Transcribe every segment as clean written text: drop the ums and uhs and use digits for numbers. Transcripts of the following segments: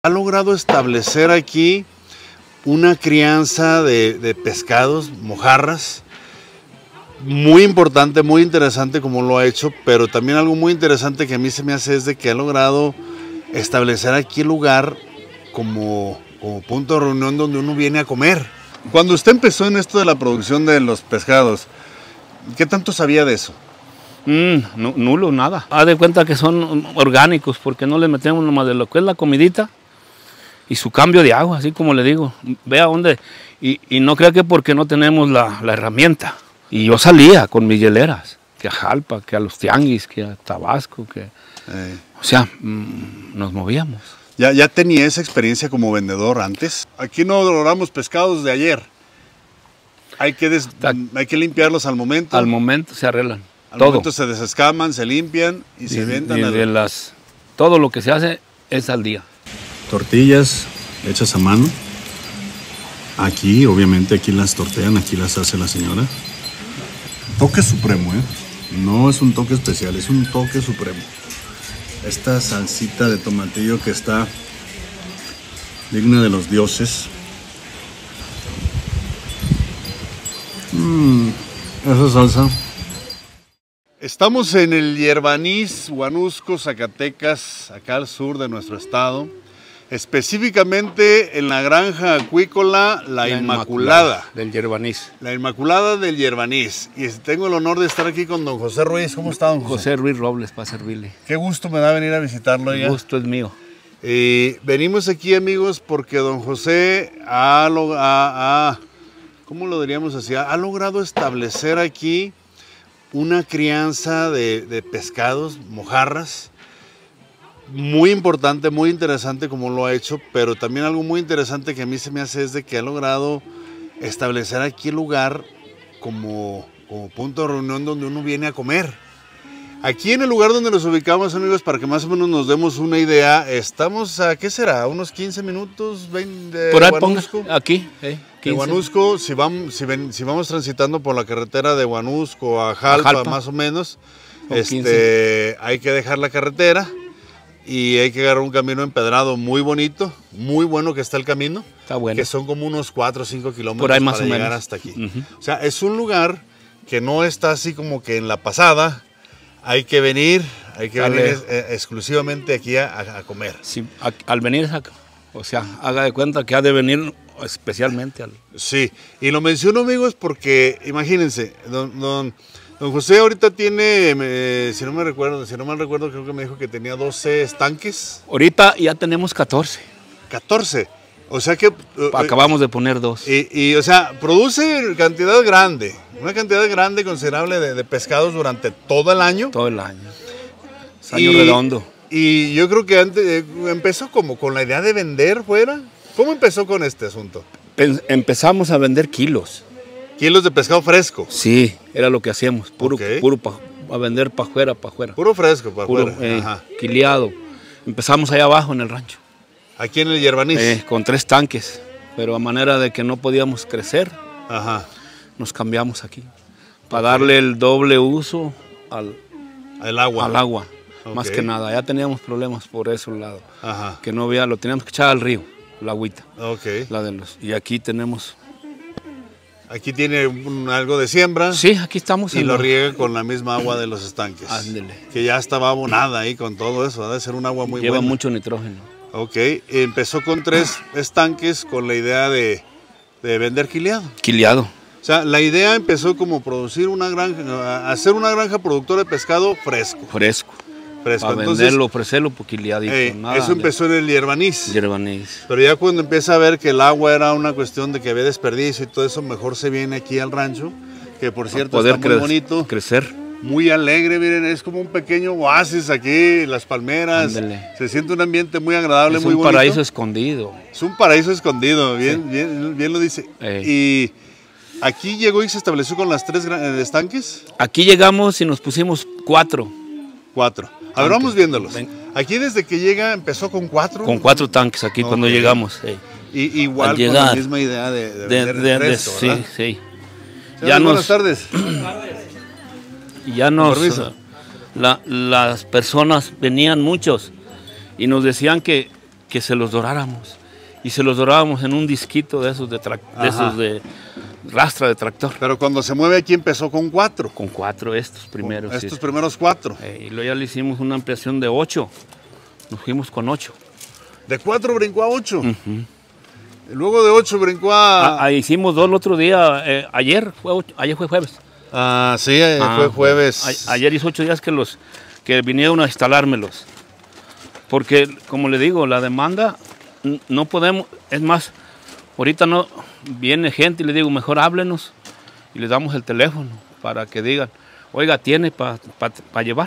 Ha logrado establecer aquí una crianza de pescados, mojarras, muy importante, muy interesante como lo ha hecho, pero también algo muy interesante que a mí se me hace es de que ha logrado establecer aquí el lugar como punto de reunión donde uno viene a comer. Cuando usted empezó en esto de la producción de los pescados, ¿qué tanto sabía de eso? Nulo, nada. Haz de cuenta que son orgánicos porque no le metemos nomás de lo que es la comidita y su cambio de agua, así como le digo. Vea dónde. Y no crea que porque no tenemos la herramienta. Y yo salía con mis hieleras, que a Jalpa, que a los tianguis, que a Tabasco, que... O sea, nos movíamos. ¿Ya tenía esa experiencia como vendedor antes? Aquí no logramos pescados de ayer. Hay que limpiarlos al momento. Al momento se arreglan. Al momento se desescaman, se limpian y se vendan. Todo lo que se hace es al día. Tortillas hechas a mano. Aquí, obviamente, aquí las tortean, aquí las hace la señora. Toque supremo, ¿eh? No es un toque especial, es un toque supremo. Esta salsita de tomatillo que está digna de los dioses. Esa salsa. Estamos en el Hiervanís, Huanusco, Zacatecas, acá al sur de nuestro estado. Específicamente en la granja acuícola La Inmaculada. Del Hiervanís. La Inmaculada del Hiervanís. Y tengo el honor de estar aquí con don José Ruiz. ¿Cómo está, don José? José Ruiz Robles, para servirle. Qué gusto me da venir a visitarlo ya. El gusto es mío. Venimos aquí, amigos, porque don José ¿cómo lo diríamos así? Ha logrado establecer aquí una crianza de pescados, mojarras, muy importante, muy interesante como lo ha hecho, pero también algo muy interesante que a mí se me hace es de que ha logrado establecer aquí el lugar como punto de reunión donde uno viene a comer. Aquí en el lugar donde nos ubicamos, amigos, para que más o menos nos demos una idea, estamos a, ¿qué será? ¿Unos 15 minutos? 20 de por ahí Huanusco. Aquí, 15. De Huanusco, si vamos transitando por la carretera de Huanusco a Jalpa, más o menos, hay que dejar la carretera y hay que agarrar un camino empedrado muy bonito, muy bueno que está el camino. Está bueno. Que son como unos 4 o 5 kilómetros por ahí más para o llegar menos hasta aquí. O sea, es un lugar que no está así como que en la pasada. Hay que venir exclusivamente aquí a comer. Sí, al venir acá, o sea, haga de cuenta que ha de venir especialmente al... Sí, y lo menciono, amigos, porque imagínense, don José ahorita tiene, si no mal recuerdo, creo que me dijo que tenía 12 estanques. Ahorita ya tenemos 14. 14. O sea que... acabamos de poner 2. O sea, produce cantidad grande, una cantidad grande considerable de pescados durante todo el año. Todo el año. Es año redondo. Y yo creo que antes empezó como con la idea de vender fuera. ¿Cómo empezó con este asunto? Empezamos a vender kilos. ¿Kilos de pescado fresco? Sí, era lo que hacíamos, puro a vender para afuera, Puro fresco, para afuera. Quiliado. Empezamos allá abajo en el rancho. Aquí en el Hiervanís. Con 3 tanques, pero a manera de que no podíamos crecer, nos cambiamos aquí. Para darle el doble uso al agua. Más que nada, ya teníamos problemas por ese lado. Que no había, lo teníamos que echar al río, la agüita. Y aquí tenemos... Aquí tiene algo de siembra. Sí, aquí estamos. Y lo riega con la misma agua de los estanques. Ándele. Que ya estaba abonada ahí con todo eso. Debe ser un agua muy buena. Lleva mucho nitrógeno. Ok, empezó con 3 estanques con la idea de vender quiliado. Quiliado. O sea, la idea empezó como producir una granja, hacer una granja productora de pescado fresco. Fresco. Para venderlo, ofrecerlo por quiliadito. Eso empezó en el Hiervanís. Hiervanís. Pero ya cuando empieza a ver que el agua era una cuestión de que había desperdicio y todo eso, mejor se viene aquí al rancho, que por cierto está muy bonito. Crecer. Muy alegre, miren, es como un pequeño oasis aquí, las palmeras. Ándale. Se siente un ambiente muy agradable, muy bonito. Es un paraíso escondido. Es un paraíso escondido, bien lo dice. Y aquí llegó y se estableció con las 3 estanques. Aquí llegamos y nos pusimos 4. 4. A ver, vamos viéndolos. Aquí desde que llega empezó con 4. Con 4 tanques aquí cuando llegamos. Igual con la misma idea de vender resto, ¿verdad? Sí. Buenas tardes. Y ya las personas venían muchos y nos decían que que se los doráramos. Y se los dorábamos en un disquito de esos de rastra de tractor. Pero cuando se mueve aquí empezó con 4. Con 4 estos primeros. Estos sí. primeros 4. Y luego ya le hicimos una ampliación de 8. Nos fuimos con 8. De 4 brincó a 8. Luego de 8 brincó a... Hicimos 2 el otro día. Ayer fue jueves. Ah, sí, fue jueves. Ayer hizo 8 días que vinieron a instalármelos. Porque, como le digo, la demanda no podemos. Es más, ahorita no viene gente y le digo, mejor háblenos y les damos el teléfono para que digan, oiga, tiene para llevar.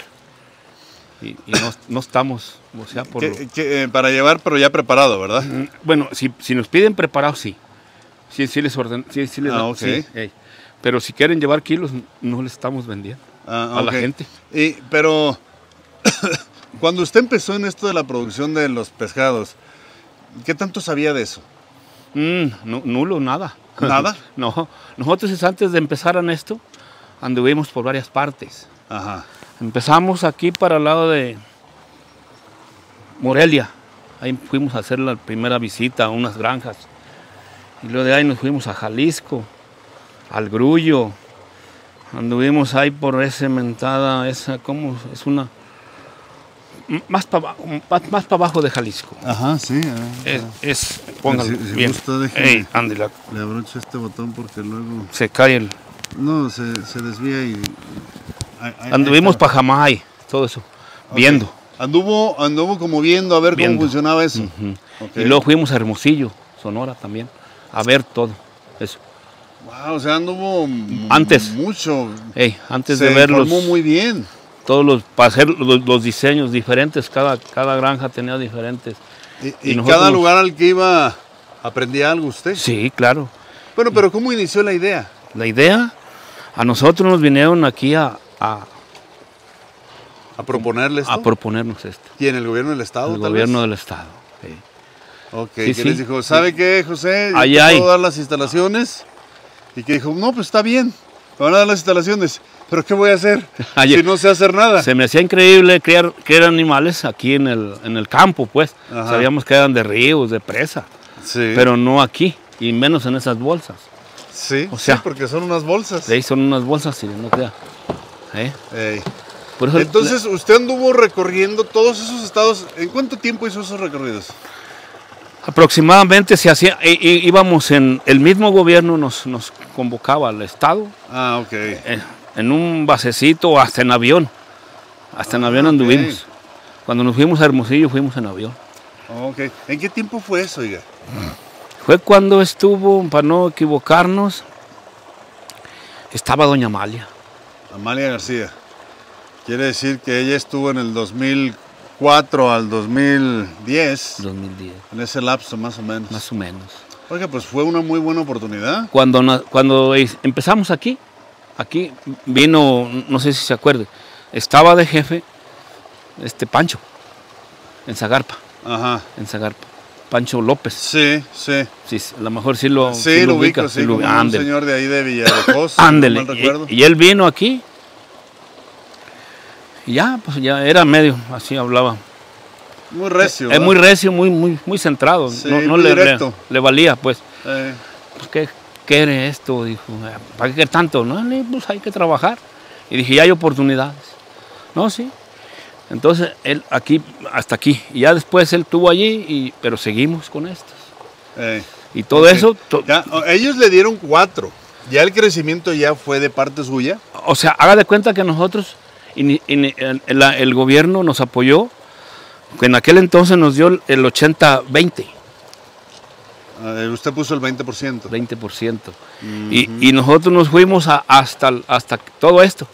Y no estamos, o sea, para llevar, pero ya preparado, ¿verdad? Bueno, si nos piden preparado, sí. Sí les ordeno. Sí, okay. Sí. Pero si quieren llevar kilos, no les estamos vendiendo a la gente. Pero cuando usted empezó en esto de la producción de los pescados, ¿qué tanto sabía de eso? Nulo, nada. ¿Nada? No, nosotros antes de empezar en esto, anduvimos por varias partes. Ajá. Empezamos aquí para el lado de Morelia. Ahí fuimos a hacer la primera visita a unas granjas. Y luego de ahí nos fuimos a Jalisco, al Grullo. Anduvimos ahí por esa mentada, ¿cómo? Es una... Más para abajo de Jalisco. Ajá, sí. Póngalo si bien. Gusta, déjeme, ándale. le abrocho este botón porque luego... Se cae el... No, se desvía y... Anduvimos para Jamay, todo eso, viendo. Anduvo como viendo a ver cómo funcionaba eso. Y luego fuimos a Hermosillo, Sonora también, a ver todo eso. Wow, o sea, anduvo antes, mucho. Antes de verlos. Se informó muy bien. Para hacer los diseños diferentes, cada granja tenía diferentes. ¿Y cada lugar al que iba aprendía algo usted? Sí, claro. Bueno, pero ¿cómo inició la idea? La idea, a nosotros nos vinieron aquí a proponerles esto. A proponernos esto. ¿Y en el gobierno del estado? El gobierno del estado. Sí. Ok, sí, ¿qué les dijo? ¿Sabe qué, José? Yo puedo dar las instalaciones. Y que dijo, no, pues está bien, me van a dar las instalaciones. ¿Pero qué voy a hacer si no sé hacer nada? Se me hacía increíble criar animales aquí en el campo, pues. Ajá. Sabíamos que eran de ríos, de presa. Sí. Pero no aquí, y menos en esas bolsas. Sí, o sea, sí, porque son unas bolsas. De ahí son unas bolsas y no queda. Por eso entonces, usted anduvo recorriendo todos esos estados. ¿En cuánto tiempo hizo esos recorridos? Aproximadamente se hacía, íbamos en el mismo gobierno nos convocaba al estado. Ah, ok. En un basecito, hasta en avión. Hasta en avión anduvimos. Okay. Cuando nos fuimos a Hermosillo, fuimos en avión. Ok. ¿En qué tiempo fue eso, oiga? Fue cuando estuvo, para no equivocarnos, estaba doña Amalia. Amalia García. Quiere decir que ella estuvo en el 2004 al 2010. 2010. En ese lapso, más o menos. Más o menos. Oiga, pues fue una muy buena oportunidad. Cuando empezamos aquí vino, no sé si se acuerde, estaba de jefe Pancho, en Zagarpa. Ajá. En Zagarpa. Pancho López. Sí. Sí, a lo mejor sí lo ubico, sí, como un señor de ahí de Villadecosa. Ándele. No recuerdo. Y él vino aquí. Y ya, pues ya era medio, así hablaba. Muy recio. Es muy recio, muy centrado. Sí, no muy directo. Le valía, pues. Pues ¿qué era esto? Dijo, ¿para qué tanto? No, pues hay que trabajar. Y dije, ya hay oportunidades. No, sí. Entonces, él aquí, hasta aquí. Y ya después él estuvo allí, pero seguimos con estos. Y todo eso... Ya, ellos le dieron 4. ¿Ya el crecimiento ya fue de parte suya? O sea, haga de cuenta que nosotros, el gobierno nos apoyó, que en aquel entonces nos dio el 80-20. Usted puso el 20%. 20%. Y nosotros nos fuimos hasta todo esto.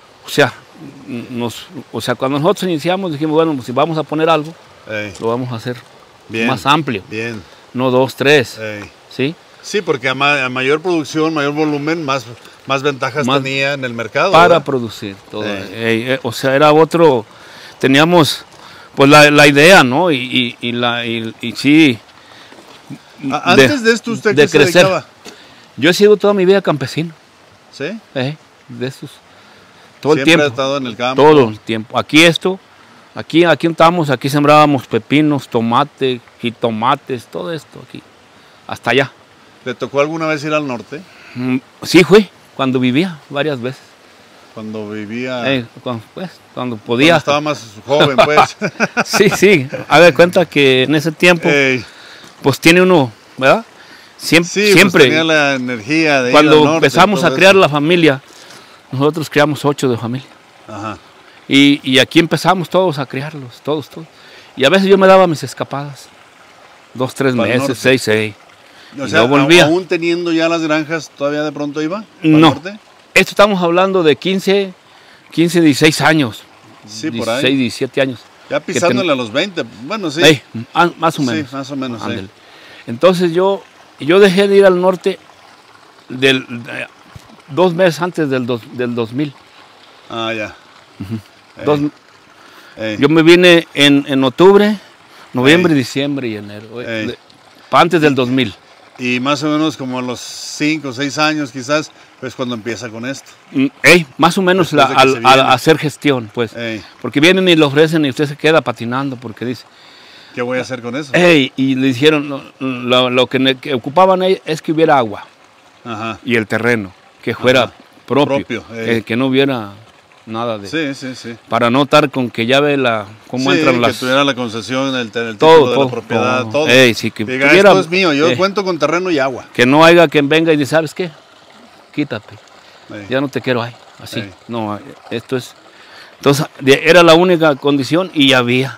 O sea, cuando nosotros iniciamos dijimos, bueno, pues si vamos a poner algo, lo vamos a hacer más amplio. Bien. No 2, 3. ¿Sí? Sí, porque a mayor producción, mayor volumen, más ventajas tenía en el mercado. Para producir todo. O sea, era otro... Teníamos pues la idea, ¿no? Y sí... Antes de esto, ¿usted qué se dedicaba? Yo he sido toda mi vida campesino. ¿Sí? De esos. Todo el tiempo. Siempre he estado en el campo. Todo el tiempo. Aquí Aquí estábamos, aquí sembrábamos pepinos, tomate, jitomates, todo esto aquí, hasta allá. ¿Le tocó alguna vez ir al norte? Sí fui, cuando vivía, varias veces. Cuando vivía... Cuando podía. Cuando estaba más joven, pues. Sí, haga de cuenta que en ese tiempo, pues tiene uno, ¿verdad? Siempre. Pues tenía la energía de cuando ir al norte, empezamos a criar la familia, nosotros criamos 8 de familia. Ajá. Y aquí empezamos todos a criarlos, todos. Y a veces yo me daba mis escapadas. 2, 3 meses, 6. O sea, yo volvía. ¿Aún teniendo ya las granjas, todavía de pronto iba? No. Norte? Esto estamos hablando de 15, 16 años. Sí, 16, por ahí. 17 años. Ya pisándole a los 20. Bueno, sí. Más o menos. Sí, más o menos. Sí. Entonces yo dejé de ir al norte 2 meses antes del 2000. Ah, ya. Yo me vine en octubre, noviembre, diciembre y enero. Antes del 2000. Y más o menos como a los 5 o 6 años quizás, pues cuando empieza con esto. Más o menos al hacer gestión, pues. Porque vienen y le ofrecen y usted se queda patinando porque dice... ¿Qué voy a hacer con eso? Y le dijeron, lo que ocupaban es que hubiera agua. Ajá. Y el terreno, que fuera propio. Que no hubiera nada de... Sí. Para no estar con que ya ve cómo entran las... que tuviera la concesión, el título todo, de la propiedad, todo. Sí, que diga, tuviera, esto es mío, yo cuento con terreno y agua. Que no haya quien venga y dice, ¿sabes qué? Quítate. Ya no te quiero ahí. Así. No, esto es... Entonces, era la única condición y había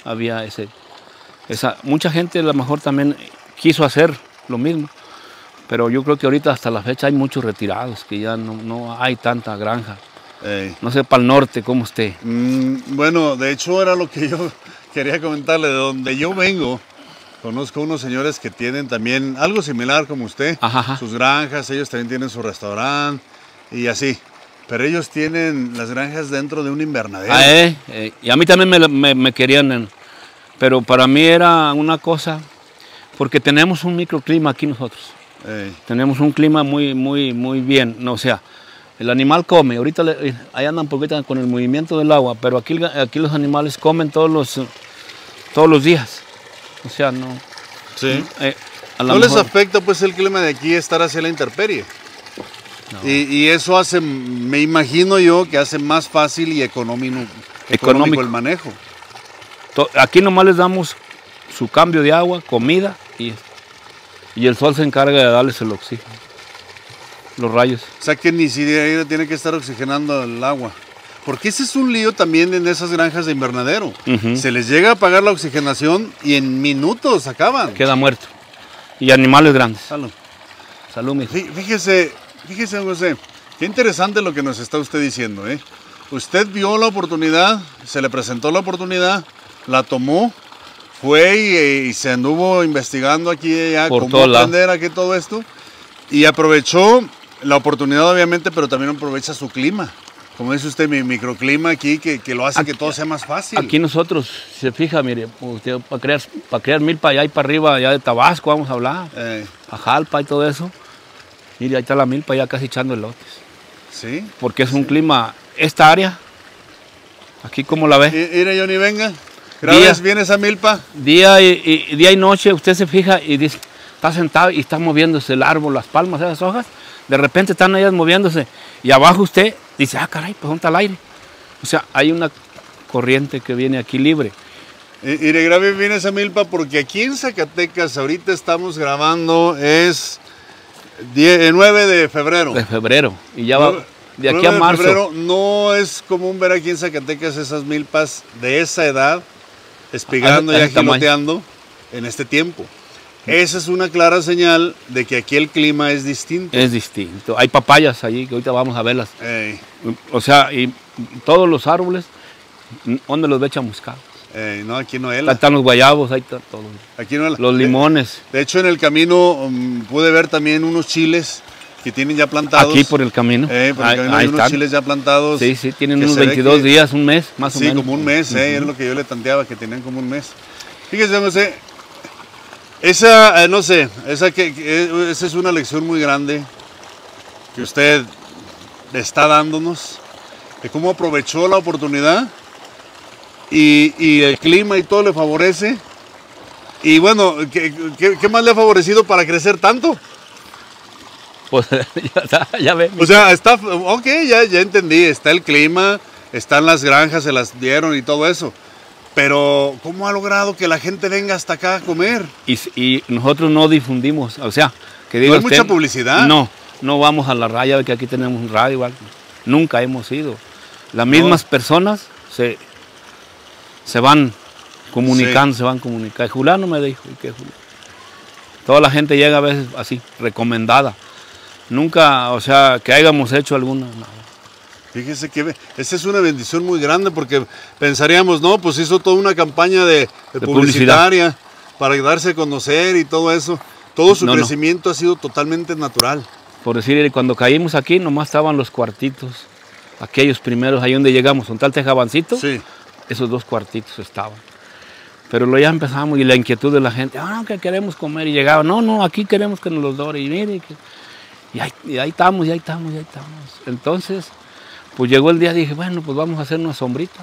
mucha gente a lo mejor también quiso hacer lo mismo. Pero yo creo que ahorita hasta la fecha hay muchos retirados, que ya no hay tanta granja. No sé, para el norte, ¿cómo esté? Bueno, de hecho era lo que yo quería comentarle. De donde yo vengo, conozco unos señores que tienen también algo similar como usted. Ajá. Sus granjas, ellos también tienen su restaurante y así. Pero ellos tienen las granjas dentro de un invernadero. Y a mí también me querían, pero para mí era una cosa, porque tenemos un microclima aquí nosotros. Tenemos un clima muy bien, no, o sea, el animal come, ahorita ahí andan poquito con el movimiento del agua, pero aquí los animales comen todos los días, o sea, no. Sí. ¿No les afecta pues el clima de aquí estar hacia la intemperie? No. Y eso hace, me imagino yo, que hace más fácil y económico el manejo. Aquí nomás les damos su cambio de agua, comida y el sol se encarga de darles el oxígeno, los rayos. O sea que ni siquiera tiene que estar oxigenando el agua. Porque ese es un lío también en esas granjas de invernadero. Se les llega a apagar la oxigenación y en minutos acaban. Queda muerto. Y animales grandes. Salud. Salud, mijo. Fíjese, José, qué interesante lo que nos está usted diciendo. Usted vio la oportunidad, se le presentó la oportunidad, la tomó, fue y se anduvo investigando aquí y allá cómo aprender aquí todo esto y aprovechó la oportunidad obviamente, pero también aprovecha su clima. Como dice usted, mi microclima aquí que lo hace que todo sea más fácil. Aquí nosotros, se fija, mire, usted, para crear milpa allá y para arriba, allá de Tabasco vamos a hablar, a Jalpa y todo eso. Mire, ahí está la milpa ya casi echando elotes. Sí. Porque es un clima, esta área, aquí como la ve. Mire, Johnny, venga. ¿Grabes bien esa milpa? Día y noche, usted se fija y dice, está sentado y está moviéndose el árbol, las palmas, esas hojas, de repente están ellas moviéndose. Y abajo usted dice, caray, pues ¿dónde está el aire? O sea, hay una corriente que viene aquí libre. Y le grabe bien esa milpa porque aquí en Zacatecas, ahorita estamos grabando, es 9 de febrero. De febrero. Y ya va de aquí a marzo. Febrero, no es común ver aquí en Zacatecas esas milpas de esa edad, espigando y agiloteando en este tiempo. Esa es una clara señal de que aquí el clima es distinto. Es distinto. Hay papayas allí que ahorita vamos a verlas. O sea, y todos los árboles, ¿dónde los ve chamuscados? No, aquí no es. Están los guayabos, ahí está todo. Aquí no es. Los limones. De hecho, en el camino pude ver también unos chiles que tienen ya plantados. Aquí por el camino. Por el camino hay unos chiles ya plantados. Sí, tienen unos 22 días, un mes, más o menos. Sí, como un mes, es lo que yo le tanteaba, que tenían como un mes. Fíjese, José, esa es una lección muy grande que usted está dándonos, de cómo aprovechó la oportunidad y el clima y todo le favorece. Y bueno, ¿qué más le ha favorecido para crecer tanto? Pues ya ves. O sea, ok, ya entendí, está el clima, están las granjas, se las dieron y todo eso. Pero, ¿cómo ha logrado que la gente venga hasta acá a comer? Y nosotros no difundimos, o sea, que diga ¿No hay usted, mucha publicidad? No vamos a la raya, que aquí tenemos un radio, igual. Nunca hemos ido. Las mismas personas se van comunicando, Sí. se van comunicando. Julano me dijo, ¿y qué Julano? Toda la gente llega a veces así, recomendada. Nunca, o sea, que hayamos hecho alguna. No. Fíjese que esa es una bendición muy grande porque pensaríamos, no, pues hizo toda una campaña de publicitaria para darse a conocer y todo eso. Todo su crecimiento ha sido totalmente natural. Por decir, cuando caímos aquí, nomás estaban los cuartitos. Aquellos primeros, ahí donde llegamos, un tal tejabancito, Sí. esos 2 cuartitos estaban. Pero luego ya empezamos y la inquietud de la gente, que queremos comer, y llegaba, no, aquí queremos que nos los dore, y mire, y ahí estamos. Entonces, pues llegó el día, dije, bueno, pues vamos a hacer una sombrita.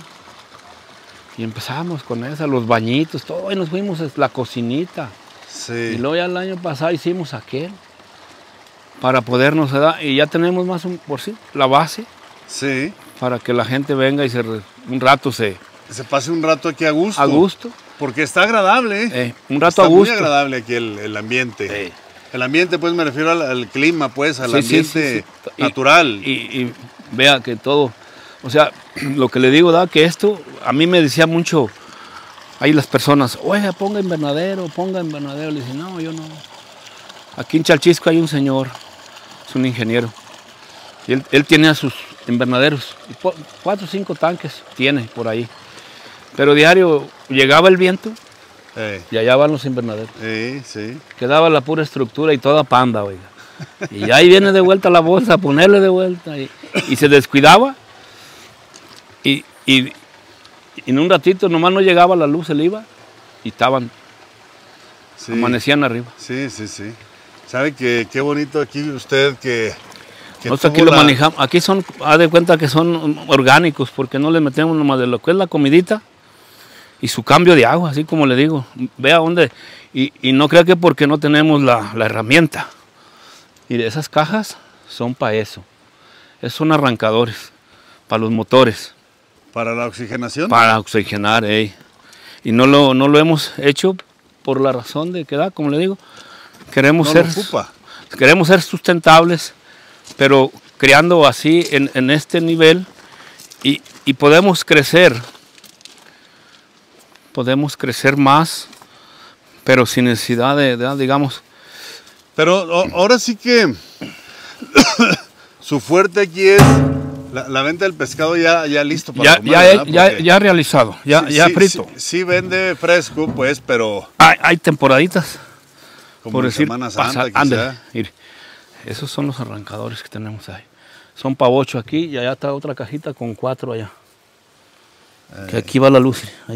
Y empezamos con esa, los bañitos, todo, y nos fuimos a la cocinita. Sí. Y luego ya el año pasado hicimos aquel, para podernos dar, y ya tenemos más por sí, la base, Sí. para que la gente venga y un rato Se pase un rato aquí a gusto. a gusto. Porque está agradable, ¿eh? Un rato Está a gusto. muy agradable aquí el ambiente. Sí. El ambiente, pues me refiero al clima, pues, al Sí, ambiente sí. natural. Y vea que todo, o sea, lo que le digo, da que esto, a mí me decía mucho, ahí las personas, oiga, ponga invernadero. Le dije, no, yo no. Aquí en Chalchisco hay un señor, es un ingeniero, y él tiene sus invernaderos, 4 o 5 tanques tiene por ahí. Pero diario llegaba el viento y allá van los invernaderos. Sí. Quedaba la pura estructura y toda panda, oiga. Y ahí viene de vuelta la bolsa a ponerle de vuelta. Y se descuidaba. Y en un ratito nomás no llegaba la luz, él iba y estaban, Sí. amanecían arriba. Sí. ¿Sabe qué bonito aquí usted que Nosotros aquí lo manejamos. Aquí haz de cuenta que son orgánicos porque no le metemos nomás de lo que es la comidita y su cambio de agua, así como le digo. Vea dónde. Y no crea que porque no tenemos la herramienta. Y de esas cajas son para eso. Esos son arrancadores para los motores. ¿Para la oxigenación? Para oxigenar, Y no lo hemos hecho por la razón de que, como le digo, queremos ser sustentables, pero creando así en este nivel y podemos crecer más, pero sin necesidad de digamos. Pero ahora sí que su fuerte aquí es la venta del pescado ya listo para comer, ya realizado, ya frito. Sí vende fresco, pues, pero Hay temporaditas. como Por en decir, Semana Santa, ándale, quizá. mire, esos son los arrancadores que tenemos ahí. Son para 8 aquí y allá está otra cajita con 4 allá. Que aquí va la luz, ahí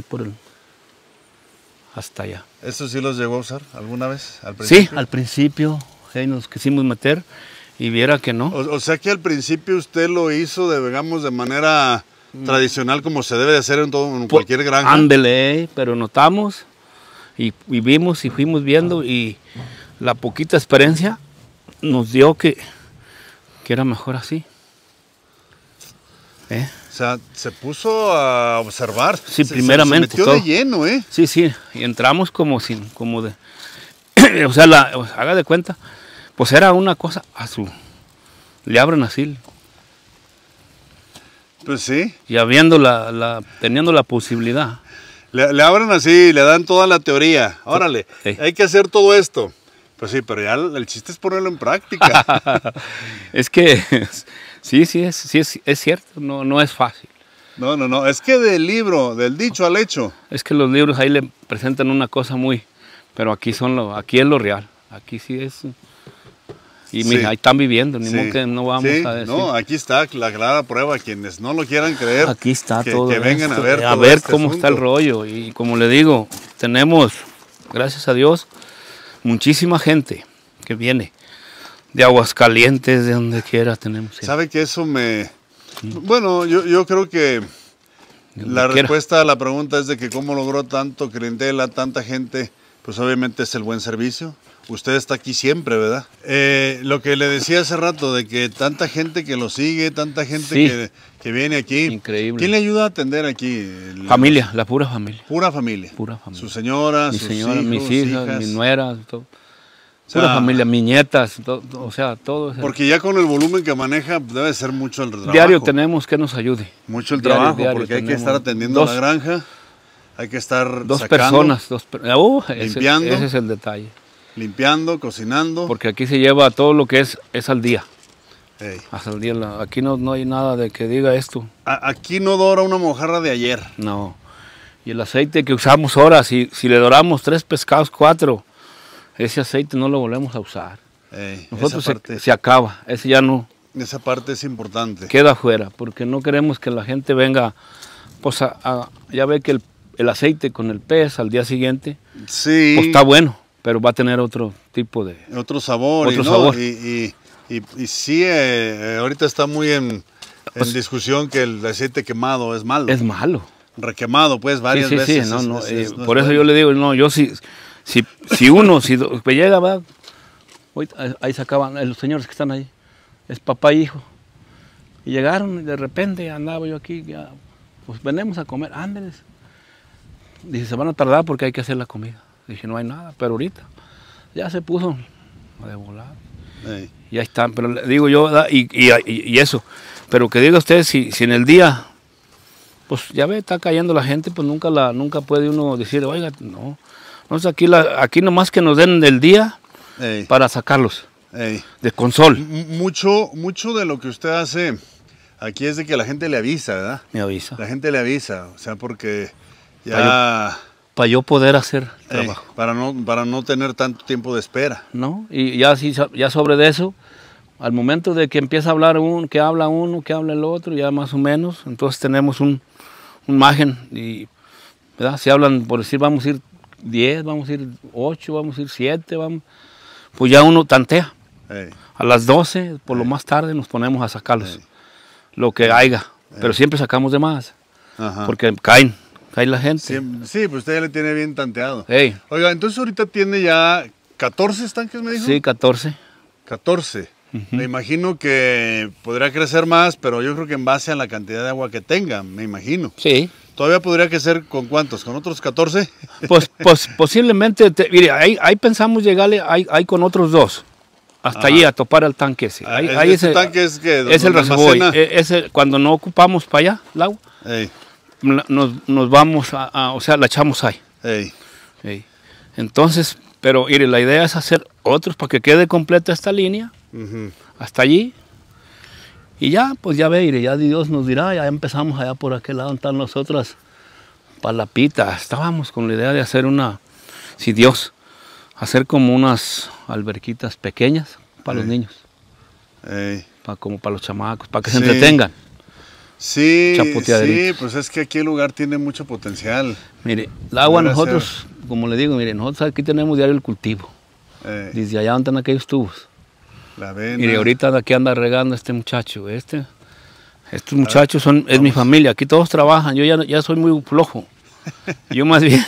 hasta allá. ¿Eso sí los llegó a usar alguna vez? ¿Al principio? Sí, al principio ahí nos quisimos meter y viera que no. O sea que al principio usted lo hizo de manera tradicional como se debe de hacer en cualquier granja. Ándele, pero notamos y vimos y fuimos viendo y la poquita experiencia nos dio que era mejor así. O sea, se puso a observar. Sí, primeramente. Se metió de lleno, ¿eh? Sí, y entramos como de... o sea, haga de cuenta, pues era una cosa le abren así. Pues sí. Y teniendo la posibilidad. Le abren así, le dan toda la teoría. Órale, Sí. hay que hacer todo esto. Pues sí, pero ya el chiste es ponerlo en práctica. Es que sí, es cierto, no es fácil. No, es que del dicho al hecho. Es que los libros ahí le presentan una cosa pero aquí aquí es lo real, aquí sí es. Y Sí. mira, ahí están viviendo, ni Sí. modo que no vamos Sí, a decir. no, aquí está la clara prueba. Quienes no lo quieran creer, Aquí está que todo. vengan esto, a ver todo cómo está el rollo. Y como le digo, tenemos, gracias a Dios, muchísima gente que viene de Aguascalientes, de donde quiera tenemos. ¿Sabe que eso Bueno, yo creo que La respuesta a la pregunta es de que cómo logró tanto clientela, tanta gente, pues obviamente es el buen servicio. Usted está aquí siempre, ¿verdad? Lo que le decía hace rato, de que tanta gente que lo sigue, tanta gente Sí. que viene aquí. Increíble. ¿Quién le ayuda a atender aquí? Familia, la pura familia. Pura familia. Pura familia. Su señora, Mi sus señora, hijos, mis hijas, hijas. mis nueras, todo. O sea, Pura familia, mis nietas, o sea, todo. Porque ya con el volumen que maneja debe ser mucho el trabajo. Diario tenemos que nos ayude. Mucho el Diario, trabajo, diario porque hay que tenemos estar atendiendo dos- la granja, hay que estar Dos sacando, personas, limpiando. ese es el detalle. limpiando, cocinando. Porque aquí se lleva todo lo que es al día. Ey. Hasta el día. Aquí no hay nada de que diga esto. Aquí no dora una mojarra de ayer. No. Y el aceite que usamos ahora, si le doramos 3 pescados, 4, ese aceite no lo volvemos a usar. Ey, Nosotros esa parte, se acaba, ese ya no esa parte es importante. queda afuera, porque no queremos que la gente venga, pues ya ve que el aceite con el pez al día siguiente, Sí. pues está bueno, pero va a tener otro tipo de... Otro sabor. Otro y, ¿no? sabor. Y sí, ahorita está muy en discusión que el aceite quemado es malo. Es malo. Requemado, pues, varias Sí, veces. no, no, no por es eso bueno. yo le digo, no, yo si me llega, va, ahí sacaban los señores que están ahí, es papá e hijo, y llegaron y de repente andaba yo aquí, ya, pues venimos a comer, ándeles. Dice, se van a tardar porque hay que hacer la comida. Dije, no hay nada, pero ahorita ya se puso de volar. Ey. Ya están, pero le digo yo, y eso, pero que diga usted, si en el día, pues ya ve, está cayendo la gente, pues nunca puede uno decir, oiga, no, aquí nomás que nos den del día Ey. para sacarlos, Ey. de consol. Mucho de lo que usted hace aquí es de que la gente le avisa, ¿verdad? Me avisa, La gente le avisa, o sea, porque ya... para yo poder hacer ey, trabajo, para no tener tanto tiempo de espera. ¿no? Y ya sobre de eso, al momento de que empieza a hablar uno, que habla el otro, ya más o menos, entonces tenemos un margen, y, ¿verdad? Si hablan, por decir, vamos a ir 10, vamos a ir 8, vamos a ir 7, pues ya uno tantea. Ey. A las 12, por lo más tarde, nos ponemos a sacarlos, lo que haya, pero siempre sacamos de más, Ajá. porque cae la gente. Sí, pues usted ya le tiene bien tanteado. Ey, Oiga, entonces ahorita tiene ya 14 estanques, me dijo. sí, 14. 14. Me imagino que podría crecer más, pero yo creo que en base a la cantidad de agua que tenga, me imagino. Sí. ¿Todavía podría crecer con cuántos? ¿Con otros 14? Pues posiblemente, mire, ahí pensamos llegarle, ahí con otros 2, hasta Ajá. allí a topar el tanque ese. Ahí ¿Ese tanque es que es el donde reservorio. almacena? Cuando no ocupamos para allá el agua, Ey, nos vamos o sea, la echamos ahí. ey. Sí. Entonces, pero mire, la idea es hacer otros para que quede completa esta línea, Ujú. hasta allí. Y ya, pues ya ve, mire, ya Dios nos dirá, ya empezamos allá por aquel lado, están nosotras, Palapita. Estábamos con la idea de hacer si Dios, hacer como unas alberquitas pequeñas para los niños, Ey. como para los chamacos, para que se Sí. entretengan. Sí, Chapoteaderitos. pues es que aquí el lugar tiene mucho potencial. Mire, el agua Podrá nosotros, como le digo, mire, nosotros aquí tenemos diario el cultivo. Ey, Desde allá donde están aquellos tubos. la avena. Mire, ahorita de aquí anda regando este muchacho. Estos muchachos es mi familia. Aquí todos trabajan. Yo ya soy muy flojo. Yo más bien,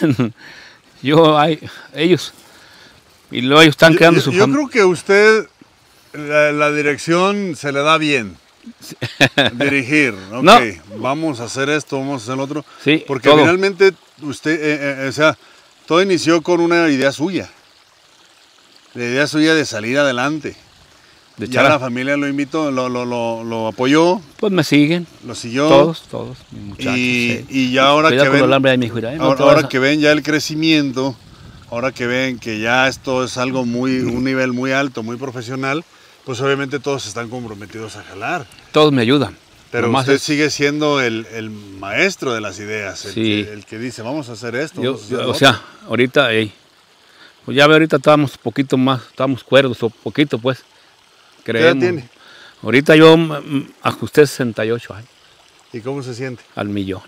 ellos. Y luego ellos están creando su Yo familia. creo que usted, la dirección se le da bien. Dirigir, ok, No. vamos a hacer esto, vamos a hacer lo otro. Sí, porque todo. finalmente usted, o sea, todo inició con una idea suya. La idea suya de salir adelante. De Ya echar la familia lo invitó, lo apoyó, Pues me siguen. lo siguió. Todos, mis muchachos. sí. Y ya ahora Cuidado que con el ven, alambre ahí, mijo, mira, no te ahora vayas a- que ven ya el crecimiento, ahora que ven que ya esto es algo un nivel muy alto, muy profesional, pues obviamente todos están comprometidos a jalar. Todos me ayudan. Pero Nomás usted es- sigue siendo el maestro de las ideas, Sí. el que dice, vamos a hacer esto. Yo, vamos a hacer lo o otro". sea, ahorita, pues ya ve, ahorita estamos poquito más, estamos cuerdos, o poquito pues, ¿Qué edad creemos. tiene? Ahorita yo ajusté 68 años, ¿Y cómo se siente? al millón.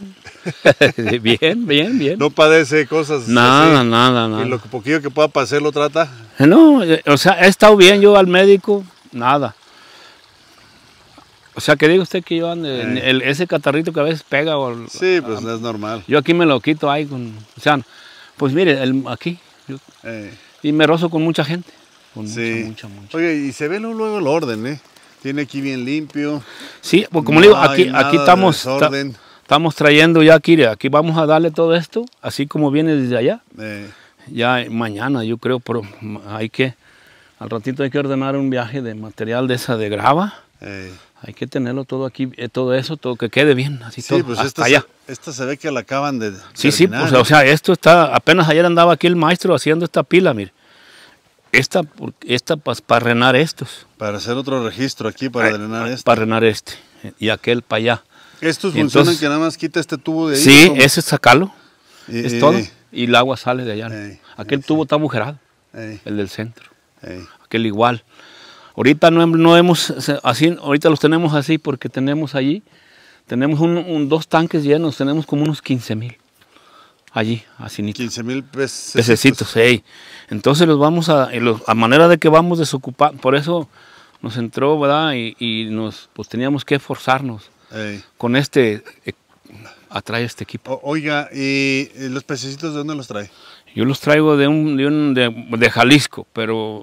Bien. No padece cosas Nada, así. nada. Y lo poquillo que pueda pasar lo trata. No, o sea, he estado bien yo al médico, nada. O sea, que diga usted que yo ande, ese catarrito que a veces pega. Sí, pues es normal. Yo aquí me lo quito ahí o sea, pues mire, aquí. Y me rozo con mucha gente. Con mucha. Oye, y se ve luego el orden, ¿eh? Tiene aquí bien limpio. Sí, pues como le digo, aquí estamos trayendo ya aquí vamos a darle todo esto, así como viene desde allá. Ya mañana, yo creo, pero al ratito hay que ordenar un viaje de material de grava. Hay que tenerlo todo aquí, todo eso, todo que quede bien, así todo, pues hasta allá. Esta se ve que la acaban de Sí, terminar, pues, o sea, esto está, apenas ayer andaba aquí el maestro haciendo esta pila, mire. Esta para drenar estos. Para hacer otro registro aquí, para drenar este. Para drenar este, y aquel para allá. ¿Estos funcionan que nada más quita este tubo de ahí? Sí, ese es sacarlo, es todo, y el agua sale de allá. Aquel tubo está agujerado, el del centro, aquel igual. Ahorita no hemos, así, ahorita los tenemos así porque tenemos allí, tenemos dos tanques llenos, tenemos como unos 15,000 allí, así. 15,000 pececitos. Entonces los vamos a manera de que vamos desocupar, por eso nos entró, ¿verdad? Y pues teníamos que esforzarnos con a traer este equipo. Oiga, ¿y los pececitos de dónde los trae? Yo los traigo de Jalisco, pero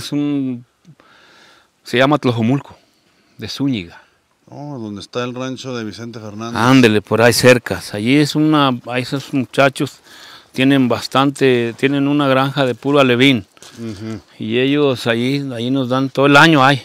se llama Tlojomulco, de Zúñiga. Donde está el rancho de Vicente Fernández. Ándele, por ahí cerca. Allí esos muchachos tienen una granja de puro alevín. Y ellos ahí nos dan todo el año, ahí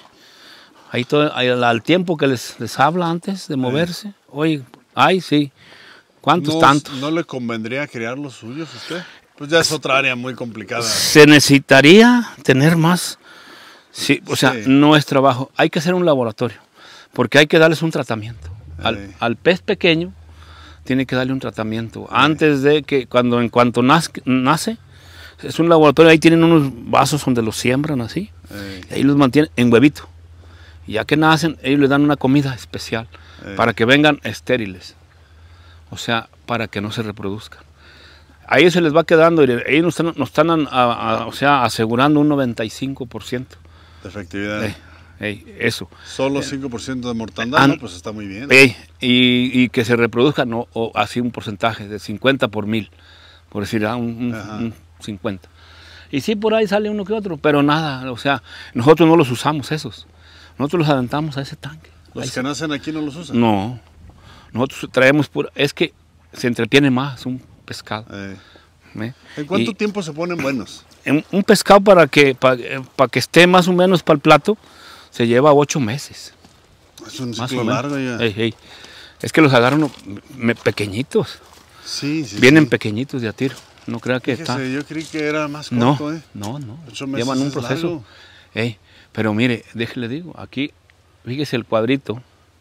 al tiempo que les habla antes de moverse. Oye, sí. ¿Cuántos tantos? ¿No le convendría criar los suyos a usted? Pues ya es otra área muy complicada. Se necesitaría tener más. Sí, o sea, no es trabajo. Hay que hacer un laboratorio, porque hay que darles un tratamiento. Al pez pequeño tiene que darle un tratamiento. Antes de que, en cuanto nace, es un laboratorio, ahí tienen unos vasos donde los siembran así, y ahí los mantienen en huevito. Y ya que nacen, ellos les dan una comida especial, para que vengan estériles. O sea, para que no se reproduzcan. Ahí se les va quedando, y ellos nos están asegurando un 95%. De efectividad. Eso. Solo 5% de mortandad, pues está muy bien. Y que se reproduzcan, o así un porcentaje de 50 por 1000, por decir, un 50. Y sí, por ahí sale uno que otro, pero nada, o sea, nosotros no los usamos esos. Nosotros los aventamos a ese tanque. ¿Los que nacen aquí no los usan? No. Nosotros traemos es que se entretiene más un pescado. ¿En cuánto tiempo se ponen buenos? Un pescado para que esté más o menos para el plato se lleva 8 meses. Es un ciclo largo ya. Es que los agarran pequeñitos. Sí. Vienen pequeñitos de a tiro. No crea que está. Yo creí que era más corto. No. 8 meses llevan un proceso. Pero mire, déjele digo, aquí, fíjese el cuadrito.